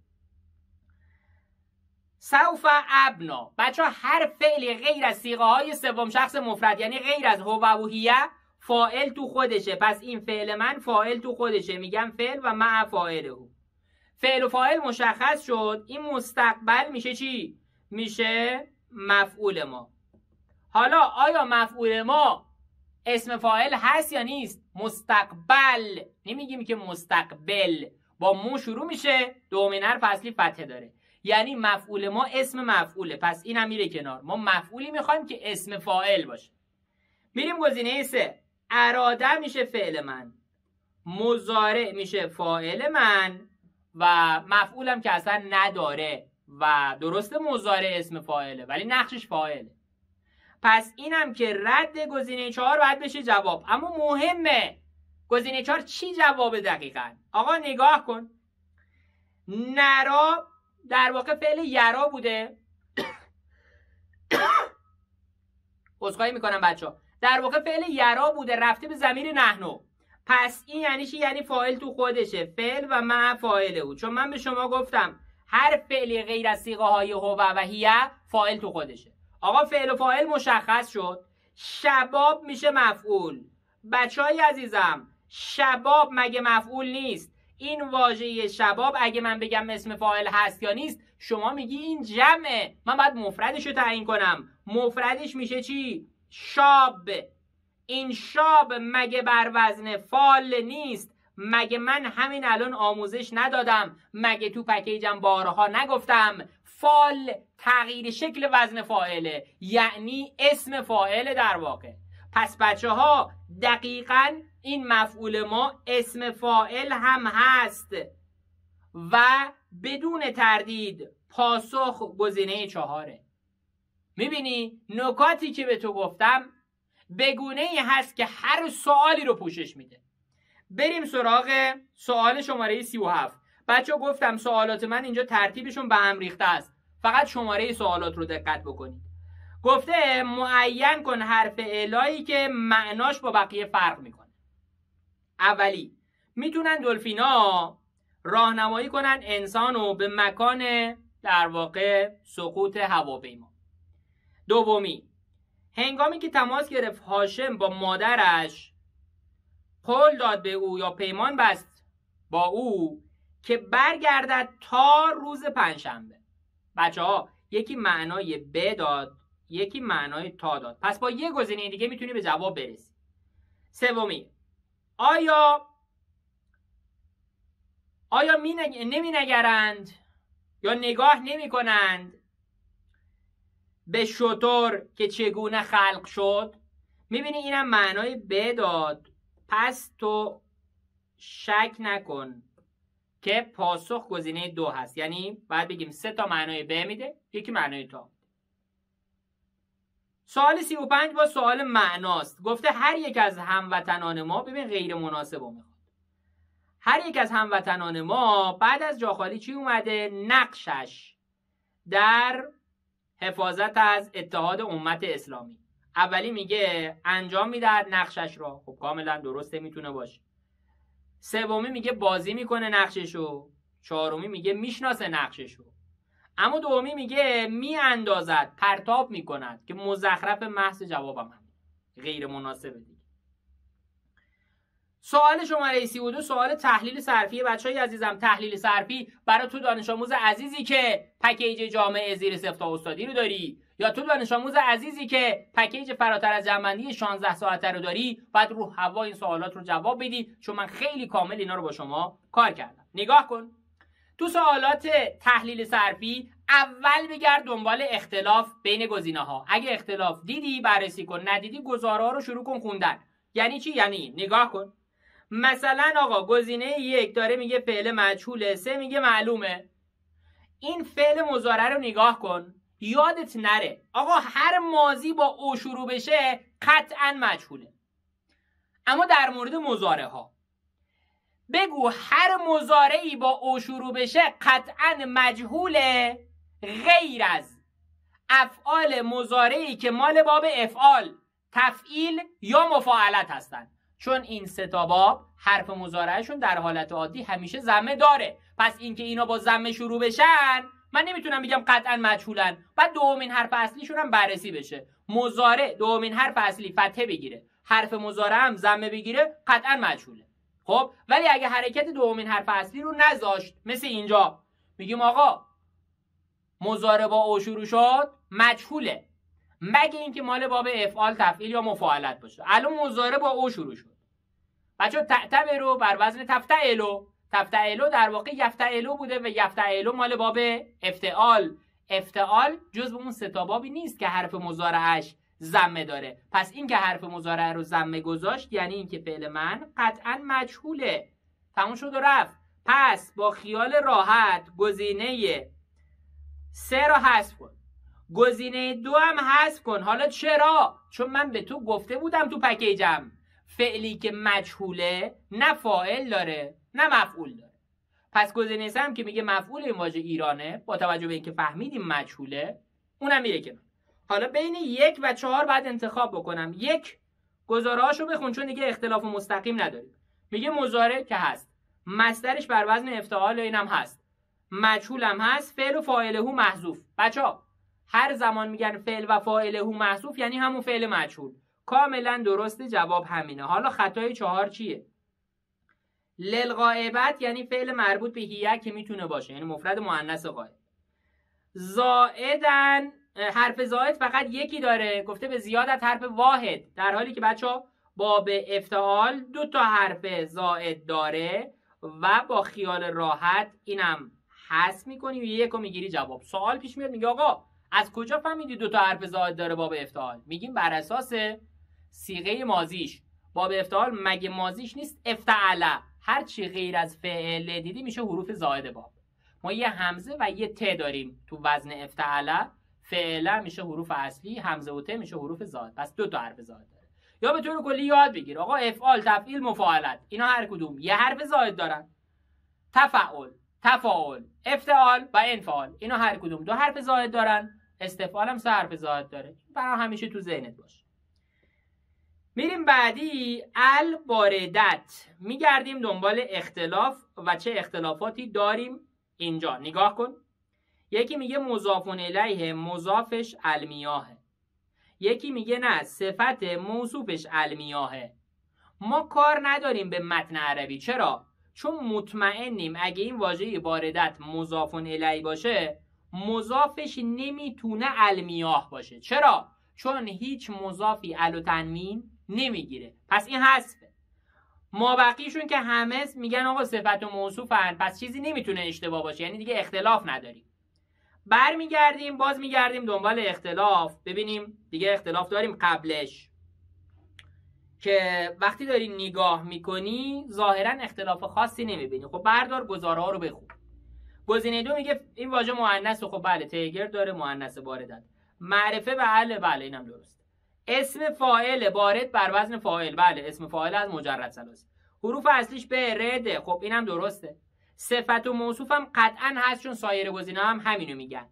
سوف ابنا. بچه ها هر فعلی غیر از صیغه های سوم شخص مفرد، یعنی غیر از هو و هیه، فاعل تو خودشه. پس این فعل من فاعل تو خودشه، میگم فعل و مع فاعله. فعل و فاعل مشخص شد. این مستقبل میشه چی؟ میشه مفعول ما. حالا آیا مفعول ما اسم فاعل هست یا نیست؟ مستقبل، نمیگیم که مستقبل. با مو شروع میشه، دومین حرف اصلی فتحه داره، یعنی مفعول ما اسم مفعوله. پس این هم میره کنار. ما مفعولی میخوایم که اسم فاعل باشه. میریم گزینه 3، اراده میشه فعل من، مضارع میشه فاعل من و مفعولم که اصلا نداره و درسته مضارع اسم فاعله ولی نقشش فاعله. پس اینم که رد گزینه 4 باید بشه جواب. اما مهمه گزینه 4 چی جواب دقیقاً؟ آقا نگاه کن، نرا در واقع فعل یرا بوده. عذرخواهی میکنم بچه‌ها، در واقع فعل یرا بوده رفته به ضمیر نحنو. پس این یعنی چی؟ یعنی فاعل تو خودشه، فعل و مع فاعله بود. چون من به شما گفتم هر فعلی غیر از صیغه های هو و هیه فاعل تو خودشه. آقا فعل و فاعل مشخص شد. شباب میشه مفعول. بچهای عزیزم، شباب مگه مفعول نیست؟ این واژه شباب اگه من بگم اسم فاعل هست یا نیست، شما میگی این جمعه، من باید مفردش رو تعیین کنم. مفردش میشه چی؟ شاب. این شاب مگه بر وزن فال نیست؟ مگه من همین الان آموزش ندادم؟ مگه تو پکیجم بارها نگفتم فال تغییر شکل وزن فاعله، یعنی اسم فاعل در واقع. پس بچه ها دقیقاً این مفعول ما اسم فاعل هم هست و بدون تردید پاسخ گزینه 4. میبینی نکاتی که به تو گفتم بگونه ای هست که هر سوالی رو پوشش میده. بریم سراغ سوال شماره 37. بچه گفتم سوالات من اینجا ترتیبشون به هم ریخته است، فقط شماره سوالات رو دقت بکنید. گفته معین کن حرف الهی که معناش با بقیه فرق میکنه. اولی، میتونن دلفینا راهنمایی کنن انسانو به مکان در واقع سقوط هواپیما. دومی، هنگامی که تماس گرفت هاشم با مادرش، قول داد به او یا پیمان بست با او که برگردد تا روز پنجشنبه. بچه ها یکی معنای ب داد، یکی معنای تا داد. پس با یه گزینه دیگه میتونی به جواب برسی. سومی، آیا نمی نگرند یا نگاه نمی کنند به شتر که چگونه خلق شد؟ میبینی اینم معنای ب داد. پس تو شک نکن که پاسخ گزینه 2 هست، یعنی باید بگیم 3 تا معنای ب میده، یکی معنای تا. سوال 35 با سوال معناست. گفته هر یک از هموطنان ما، ببین غیر مناسب رو میخواد، هر یک از هموطنان ما بعد از جاخالی چی اومده؟ نقشش در حفاظت از اتحاد امت اسلامی. اولی میگه انجام میده نقشش را، خب کاملا درسته میتونه باشه. سومی میگه بازی میکنه نقششو. چهارمی میگه میشناسه نقششو. اما دومی میگه میاندازد، پرتاب میکند، که مزخرف محض جوابم هم غیر مناسبه دیگه. سوال شماره 32 سوال تحلیل صرفی. بچهای عزیزم تحلیل صرفی برای تو دانش آموز عزیزی که پکیج جامعه زیر 0 تا استادی رو داری، یا تو دانش آموز عزیزی که پکیج فراتر از جمع‌بندی 16 ساعته رو داری، بعد رو هوا این سوالات رو جواب بدی، چون من خیلی کامل اینا رو با شما کار کردم. نگاه کن تو سوالات تحلیل صرفی، اول بگرد دنبال اختلاف بین گزینه‌ها. اگه اختلاف دیدی بررسی کن، ندیدی گزاره‌ها رو شروع کن خوندن. یعنی چی؟ یعنی نگاه کن، مثلا آقا گزینه 1 داره میگه فعل مجهوله، 3 میگه معلومه. این فعل مضارع رو نگاه کن، یادت نره آقا هر ماضی با او شروع بشه قطعا مجهوله. اما در مورد مضارع ها بگو هر مضارعی با او شروع بشه قطعا مجهوله، غیر از افعال مضارعی که مال باب افعال، تفعیل یا مفاعلت هستن، چون این سه تا باب حرف مضارعشون در حالت عادی همیشه ضمه داره. پس اینکه اینا با ضمه شروع بشن من نمیتونم بگم قطعا مجهولن. بعد دومین حرف اصلیشون هم بررسی بشه. مضارع دومین حرف اصلی فتحه بگیره، حرف مضارع هم ضمه بگیره، قطعا مجهوله. خب ولی اگه حرکت دومین حرف اصلی رو نذاشت، مثل اینجا میگیم آقا مضارع با او شروع شد مجهوله، مگه اینکه مال باب افعال، تفعیل یا مفاعلت باشه. الان مضارع با او شروع شد بچه، تعتبروا بر وزن تفتعلوا. تفتعلوا در واقع یفتعلوا بوده و یفتعلوا مال باب افتعال. افتعال جز به اون سه تا بابی نیست که حرف مضارعش ضمه داره. پس این که حرف مضارع رو ضمه گذاشت یعنی این که فعل من قطعا مجهوله. تموم شد و رفت. پس با خیال راحت گزینه 3 رو حذف کن، گزینه 2 هم حذف کن. حالا چرا؟ چون من به تو گفته بودم تو پکیجم فعلی که مجهوله نه فاعل داره نه مفعول داره. پس گزینه 3 هم که میگه مفعول این واژه ایرانه، با توجه به اینکه فهمیدیم مجهوله اونم میره کنار. حالا بین 1 و 4 بعد انتخاب بکنم. 1 گزاره‌هاشو بخون چون دیگه اختلاف مستقیم نداریم. میگه مضارع که هست، مصدرش بر وزن افتعال، اینم هست، مجهول هم هست، فعل و فاعله محذوف. بچا هر زمان میگن فعل و فاعله محذوف یعنی همون فعل مجهول. کاملا درسته، جواب همینه. حالا خطای 4 چیه؟ للغائبت یعنی فعل مربوط به هیه که میتونه باشه، یعنی مفرد مؤنث غایب. زائدن، حرف زائد فقط یکی داره، گفته به زیادت حرف واحد، در حالی که بچا باب افتعال 2 تا حرف زائد داره و با خیال راحت اینم حذف میکنی و 1 رو میگیری جواب. سوال پیش میاد میگه آقا از کجا فهمیدی 2 تا حرف زائد داره باب افتعال؟ میگیم بر اساس صیغه ماضیش. باب افتعال مگه ماضیش نیست افتعله؟ هر چی غیر از فعل دیدی میشه حروف زائد باب. ما یه همزه و یه ت داریم تو وزن افتعله، فعل میشه حروف اصلی، همزه و ت میشه حروف زائد. پس 2 تا حرف زائد داره. یا به طور کلی یاد بگیر آقا افعال، تفعیل، مفاعلت اینا هر کدوم یه حرف زائد دارن. تفعل، تفاعل، افتعال و انفعال اینا هر کدوم 2 حرف زائد دارن. استفعال هم 3 حرف زائد داره. برای همیشه تو ذهنت باشه. میریم بعدی الواردت. میگردیم دنبال اختلاف و چه اختلافاتی داریم اینجا. نگاه کن، یکی میگه مضاف الیه مضافش المیاهه، یکی میگه نه صفت موصوفش المیاهه. ما کار نداریم به متن عربی. چرا؟ چون مطمئنیم اگه این واژه واردت مضاف الیه باشه مضافش نمیتونه المیاه باشه. چرا؟ چون هیچ مضافی ال و تنوین نمیگیره. پس این حذفه. ما بقیشون که همه میگن آقا صفت و موصوفن، پس چیزی نمیتونه اشتباه باشه، یعنی دیگه اختلاف نداریم. برمیگردیم باز میگردیم دنبال اختلاف، ببینیم دیگه اختلاف داریم قبلش که وقتی داری نگاه میکنی ظاهرا اختلاف خاصی نمیبینی. خب بردار گزاره ها رو بخون. گزینه 2 میگه این واژه مؤنث، خب بله تیگر داره، مؤنث واردت. معرفه بله اینم درست. اسم فاعل بارد بر وزن فاعل، بله اسم فاعل از مجرد ثلاثی. حروف اصلیش به رده، خب اینم درسته. صفت و موصوف هم قطعا هست چون سایر گزینه‌ها هم همینو میگن.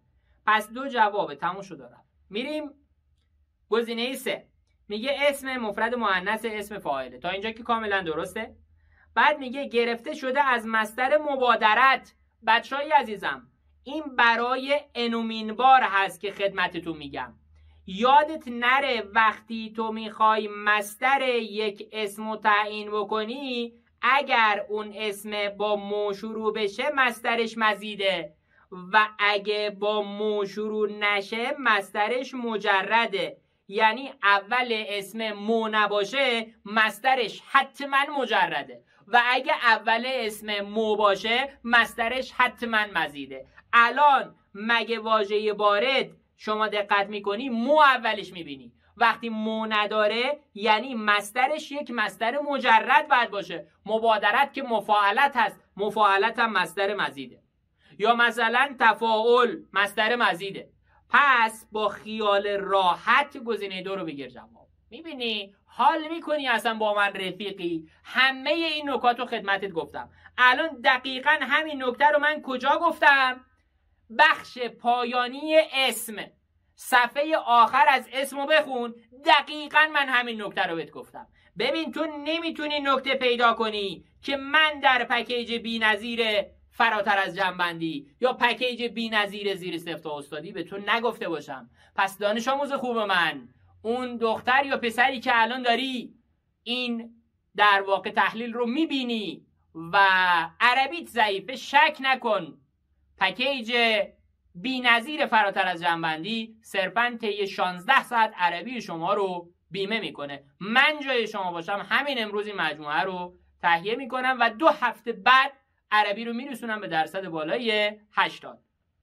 پس 2 جوابه، تموم شد دارم. میریم گزینه 3 میگه اسم مفرد مؤنث اسم فاعله. تا اینجا که کاملا درسته. بعد میگه گرفته شده از مصدر مبادرت. بچهای عزیزم این برای انومین بار هست که خدمتتون میگم. یادت نره وقتی تو میخوای مصدر یک اسم رو تعیین بکنی، اگر اون اسم با مو شروع بشه مصدرش مزیده و اگه با مو شروع نشه مصدرش مجرده. یعنی اول اسم مو نباشه مصدرش حتما مجرده و اگه اول اسم مو باشه مصدرش حتما مزیده. الان مگه واژه بارد شما دقت میکنی مو اولش میبینی، وقتی مو نداره یعنی مصدرش یک مصدر مجرد باید باشه. مبادرت که مفاعلت هست، مفاعلت هم مصدر مزیده. یا مثلا تفاعل مصدر مزیده. پس با خیال راحت گزینه 2 رو بگیر جواب. میبینی حال میکنی اصلا با من رفیقی. همه این نکات رو خدمتت گفتم. الان دقیقا همین نکته رو من کجا گفتم؟ بخش پایانی اسم، صفحه آخر از اسمو بخون. دقیقا من همین نکته رو بهت گفتم. ببین تو نمیتونی نکته پیدا کنی که من در پکیج بی‌نظیر فراتر از جنبندی یا پکیج بی‌نظیر زیر صفت استادی به تو نگفته باشم. پس دانش آموز خوب من، اون دختر یا پسری که الان داری این در واقع تحلیل رو میبینی و عربیت ضعیفه، شک نکن پکیج بی‌نظیر فراتر از جنبندی صرفاً طی 16 ساعت عربی شما رو بیمه میکنه. من جای شما باشم همین امروز این مجموعه رو تهیه میکنم و 2 هفته بعد عربی رو میرسونم به درصد بالای 80.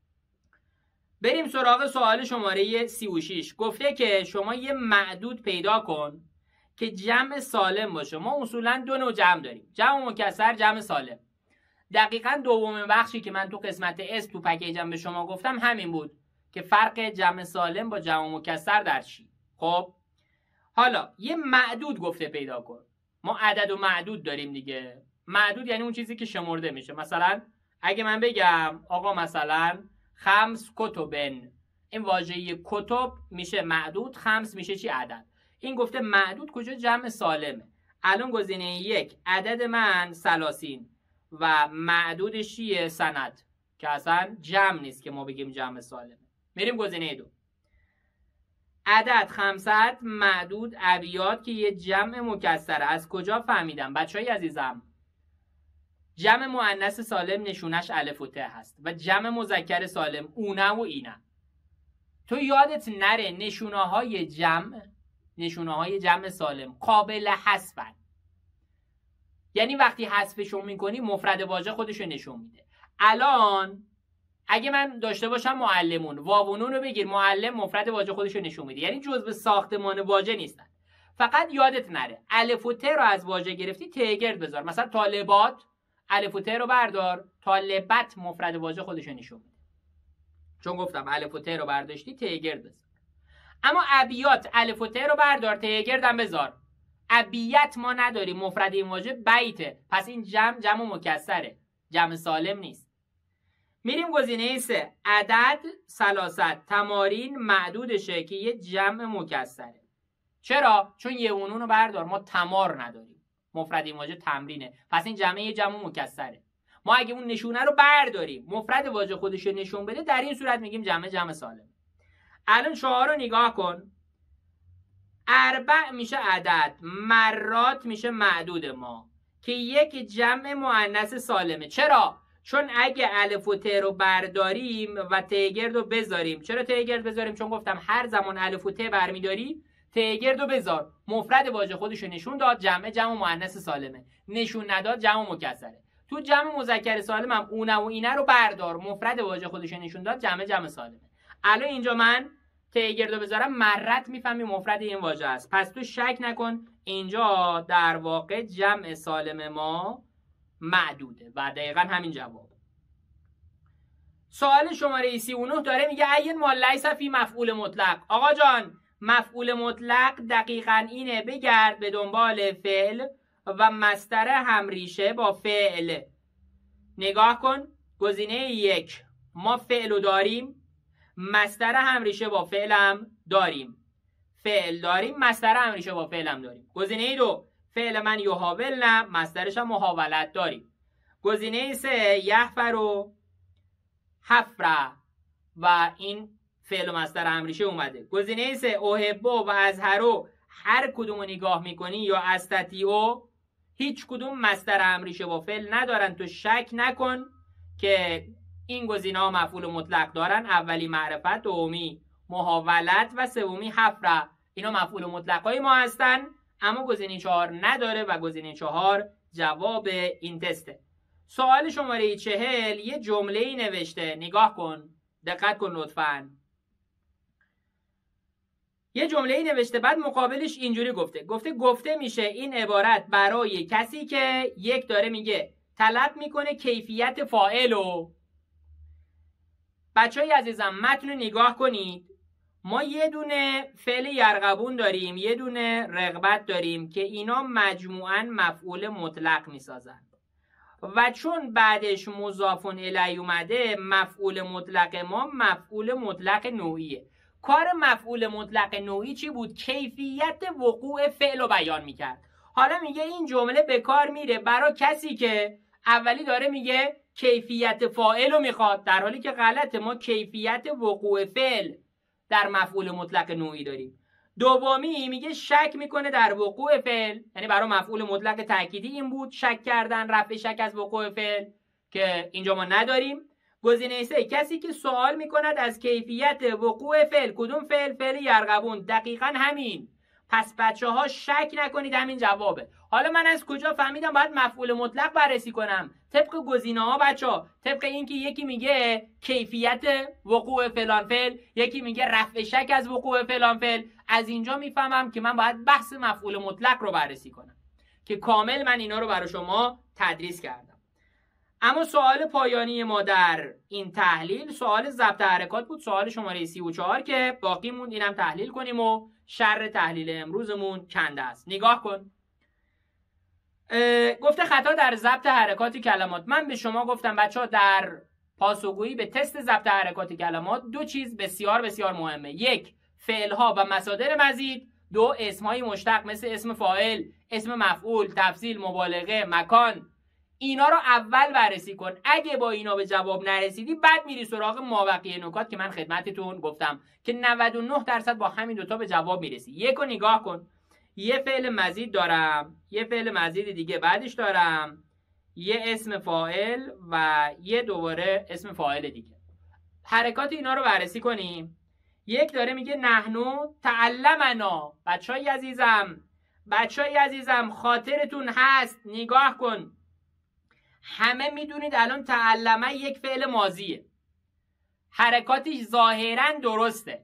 بریم سراغ سوال شماره 36. گفته که شما یه معدود پیدا کن که جمع سالم باشه. ما اصولاً 2 نوع جمع داریم، جمع مکسر، جمع سالم. دقیقاً دومین بخشی که من تو قسمت اس تو پکیجم به شما گفتم همین بود که فرق جمع سالم با جمع مکسر در چی. خب حالا یه معدود گفته پیدا کن. ما عدد و معدود داریم دیگه. معدود یعنی اون چیزی که شمرده میشه. مثلا اگه من بگم آقا مثلا 5 کتبن، این واژه کتب میشه معدود، 5 میشه چی؟ عدد. این گفته معدود کجا؟ جمع سالمه. الان گزینه 1 عدد من 30 و معدودش چیه؟ سند، که اصلا جمع نیست که ما بگیم جمع سالمه. میریم گزینه 2 عدد 500 معدود ابیات که یه جمع مکسره. از کجا فهمیدم بچهای عزیزم؟ جمع مؤنث سالم نشونش الف و ت هست و جمع مذکر سالم اونه و اینه. تو یادت نره نشونه های جمع سالم قابل حذفن. یعنی وقتی حذفشون میکنی مفرد واژه خودشو نشون میده. الان اگه من داشته باشم معلمون، واوونون رو بگیر، معلم مفرد واژه خودشو نشون میده، یعنی جزء ساختمان واژه نیستن. فقط یادت نره الف و ت رو از واژه گرفتی ت گرد بذار. مثلا طالبات الف و ت رو بردار، طالبت مفرد واژه خودشو نشون میده. چون گفتم الف و ت رو برداشتی ت گرد بذار. اما ابیات الف و ت رو بردار ت گرد هم بذار. ابیت ما نداریم، مفرد این واژه بیته، پس این جمع مکسره، جمع سالم نیست. میریم گزینه 3 عدد 300 تمارین معدودشه که یه جمع مکسره. چرا؟ چون یه اونون رو بردار، ما تمار نداریم، مفرد این واژه تمرینه، پس این جمع یه جمع مکسره. ما اگه اون نشونه رو برداریم مفرد واژه خودش رو نشون بده، در این صورت میگیم جمع سالم. الان 4 رو نگاه کن. اربع میشه عدد، مرات میشه معدود ما که یک جمع مؤنث سالمه. چرا؟ چون اگه الف و ت رو برداریم و ت گرد رو بذاریم. چرا ت گرد بذاریم؟ چون گفتم هر زمان الف و ت برمیداری ت گرد رو بذار، مفرد واژه خودش رو نشون داد، جمع مؤنث سالمه. نشون نداد جمع مکسره. تو جمع مذکر سالم هم اونه و اینه رو بردار، مفرد واژه خودش رو نشون داد، جمع سالمه. الان اینجا من ت گرد رو بذارم مرت میفهمی مفرد این واژه است. پس تو شک نکن اینجا در واقع جمع سالم ما معدوده و دقیقا همین جواب. سوال شماره 39 داره میگه عین ما لیس فی مفعول مطلق. آقا جان مفعول مطلق دقیقا اینه، بگرد به دنبال فعل و مصدر همریشه با فعل. نگاه کن گزینه 1 ما فعل رو داریم مصدر همریشه با فعلم داریم. فعل داریم، مصدر همریشه با فعلم داریم. گزینه 2 فعل من یحاولن، مصدرش هم محاولت داریم. گزینه 3 یحفر حفر و این فعل و مصدر همریشه اومده. گزینه 3 احب و اظهر، هر کدوم رو نگاه میکنی یا استطیع، هیچ کدوم مصدر همریشه با فعل ندارن. تو شک نکن که این گزینه ها مفعول مطلق دارن. اولی معرفت، دومی محاولت و سومی حفر. اینا مفعول مطلق های ما هستن، اما گزینه 4 نداره و گزینه 4 جواب این تسته. سوال شماره 40 یه جمله ای نوشته، نگاه کن، دقت کن لطفاً. یه جمله ای نوشته، بعد مقابلش اینجوری گفته میشه این عبارت برای کسی که یک داره میگه طلب میکنه کیفیت فاعلو. بچهای عزیزم متن رو نگاه کنید. ما یه دونه فعل یرغبون داریم، یه دونه رغبت داریم که اینا مجموعاً مفعول مطلق میسازن و چون بعدش مضاف الیه اومده، مفعول مطلق ما مفعول مطلق نوعیه. کار مفعول مطلق نوعی چی بود؟ کیفیت وقوع فعل رو بیان میکرد. حالا میگه این جمله به کار میره برای کسی که اولی داره میگه کیفیت فاعل رو میخواد، در حالی که غلطه. ما کیفیت وقوع فعل در مفعول مطلق نوعی داریم. دومی میگه شک میکنه در وقوع فعل، یعنی برای مفعول مطلق تأکیدی این بود، شک کردن، رفع شک از وقوع فعل، که اینجا ما نداریم. گزینه 3 کسی که سوال میکند از کیفیت وقوع فعل. کدوم فعل؟ فعل یرغبون. دقیقاً همین. پس بچه ها شک نکنید همین جوابه. حالا من از کجا فهمیدم باید مفعول مطلق بررسی کنم؟ طبق گزینه ها بچه ها، طبق اینکه یکی میگه کیفیت وقوع فلان فعل، یکی میگه رفع شک از وقوع فلان فعل. از اینجا میفهمم که من باید بحث مفعول مطلق رو بررسی کنم که کامل من اینا رو برای شما تدریس کردم. اما سوال پایانی ما در این تحلیل سوال ضبط حرکات بود، سوال شماره 34 که باقی موند اینم تحلیل کنیم و شر تحلیل امروزمون کنده است. نگاه کن. گفته خطا در ضبط حرکات کلمات. من به شما گفتم بچه‌ها در پاسخگویی به تست ضبط حرکات کلمات 2 چیز بسیار بسیار مهمه. 1 فعل‌ها و مصادر مزید، 2 اسم‌های مشتق مثل اسم فاعل، اسم مفعول، تفضیل، مبالغه، مکان. اینا رو اول بررسی کن. اگه با اینا به جواب نرسیدی بعد میری سراغ مابقی نکات که من خدمتتون گفتم که 99% با همین دوتا به جواب میرسی. یک رو نگاه کن، یه فعل مزید دارم، یه فعل مزید دیگه بعدش دارم، یه اسم فاعل و یه دوباره اسم فاعل دیگه. حرکات اینا رو بررسی کنیم. یک داره میگه نحنو تعلمنا. بچهای عزیزم خاطرتون هست، نگاه کن، همه میدونید الان تعلمه یک فعل ماضیه، حرکاتش ظاهرا درسته،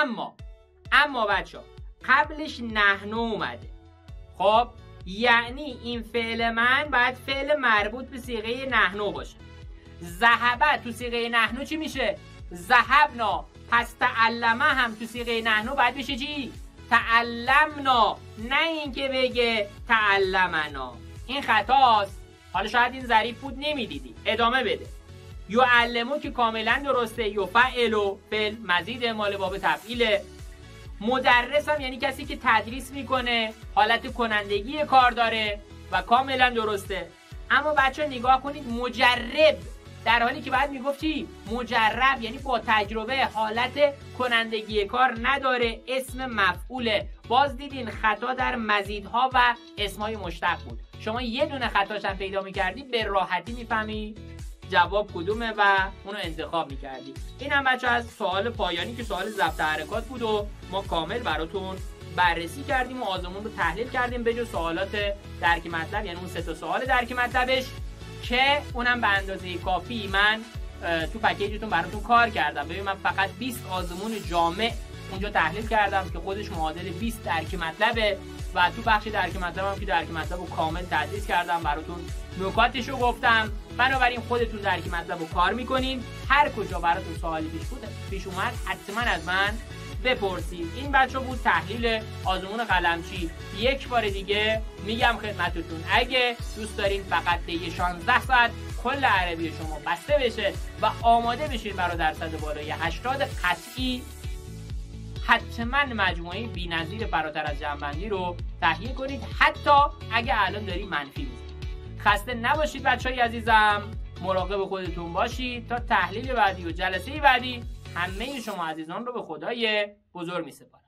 اما بچه قبلش نحنو اومده. خب یعنی این فعل من باید فعل مربوط به صیغه نحنو باشه. ذهبه تو صیغه نحنو چی میشه؟ ذهبنا. پس تعلمه هم تو صیغه نحنو باید بشه چی؟ تعلمنا، نه اینکه بگه تعلمنا. این خطاست. حالا شاید این ظریف بود نمیدیدی، ادامه بده. یعلمو که کاملا درسته، یفعلو فعل مزید مال باب تفعیله. مدرس هم یعنی کسی که تدریس میکنه، حالت کنندگی کار داره و کاملا درسته. اما بچه نگاه کنید، مجرب، در حالی که بعد میگفت چی؟ مجرب، یعنی با تجربه، حالت کنندگی کار نداره، اسم مفعوله. باز دیدین خطا در مزیدها و اسمهای مشتق بود. شما یه دونه خطاش هم پیدا میکردی به راحتی میفهمی جواب کدومه و اونو انتخاب میکردی. این هم بچه از سوال پایانی که سوال ضبط حرکات بود و ما کامل براتون بررسی کردیم و آزمون رو تحلیل کردیم به جز سوالات درک مطلب، یعنی اون 3 سوال درک مطلبش که اونم به اندازه کافی من تو پکیجتون براتون کار کردم. ببین من فقط 20 آزمون جامع اونجا تحلیل کردم که خودش معادل 20 درک مطلبه و تو بخش درک مطلب هم که درک مطلب رو کامل تدریس کردم براتون، نکاتش رو گفتم. بنابراین خودتون درک مطلب رو کار میکنین. هر کجا براتون سوالی پیش اومد حتما از من بپرسید. این بچه بود تحلیل آزمون قلمچی. یک بار دیگه میگم خدمتتون اگه دوست دارین فقط طی 16 ساعت کل عربی شما بسته بشه و آماده بشید برای درصد بالای 80 قطعی، حتما مجموعه بی‌نظیر فراتر از جمع‌بندی رو تهیه کنید، حتی اگه الان داری منفی میزنید. خسته نباشید بچهای عزیزم، مراقب خودتون باشید. تا تحلیل بعدی و جلسه بعدی همه شما عزیزان رو به خدای بزرگ میسپارم.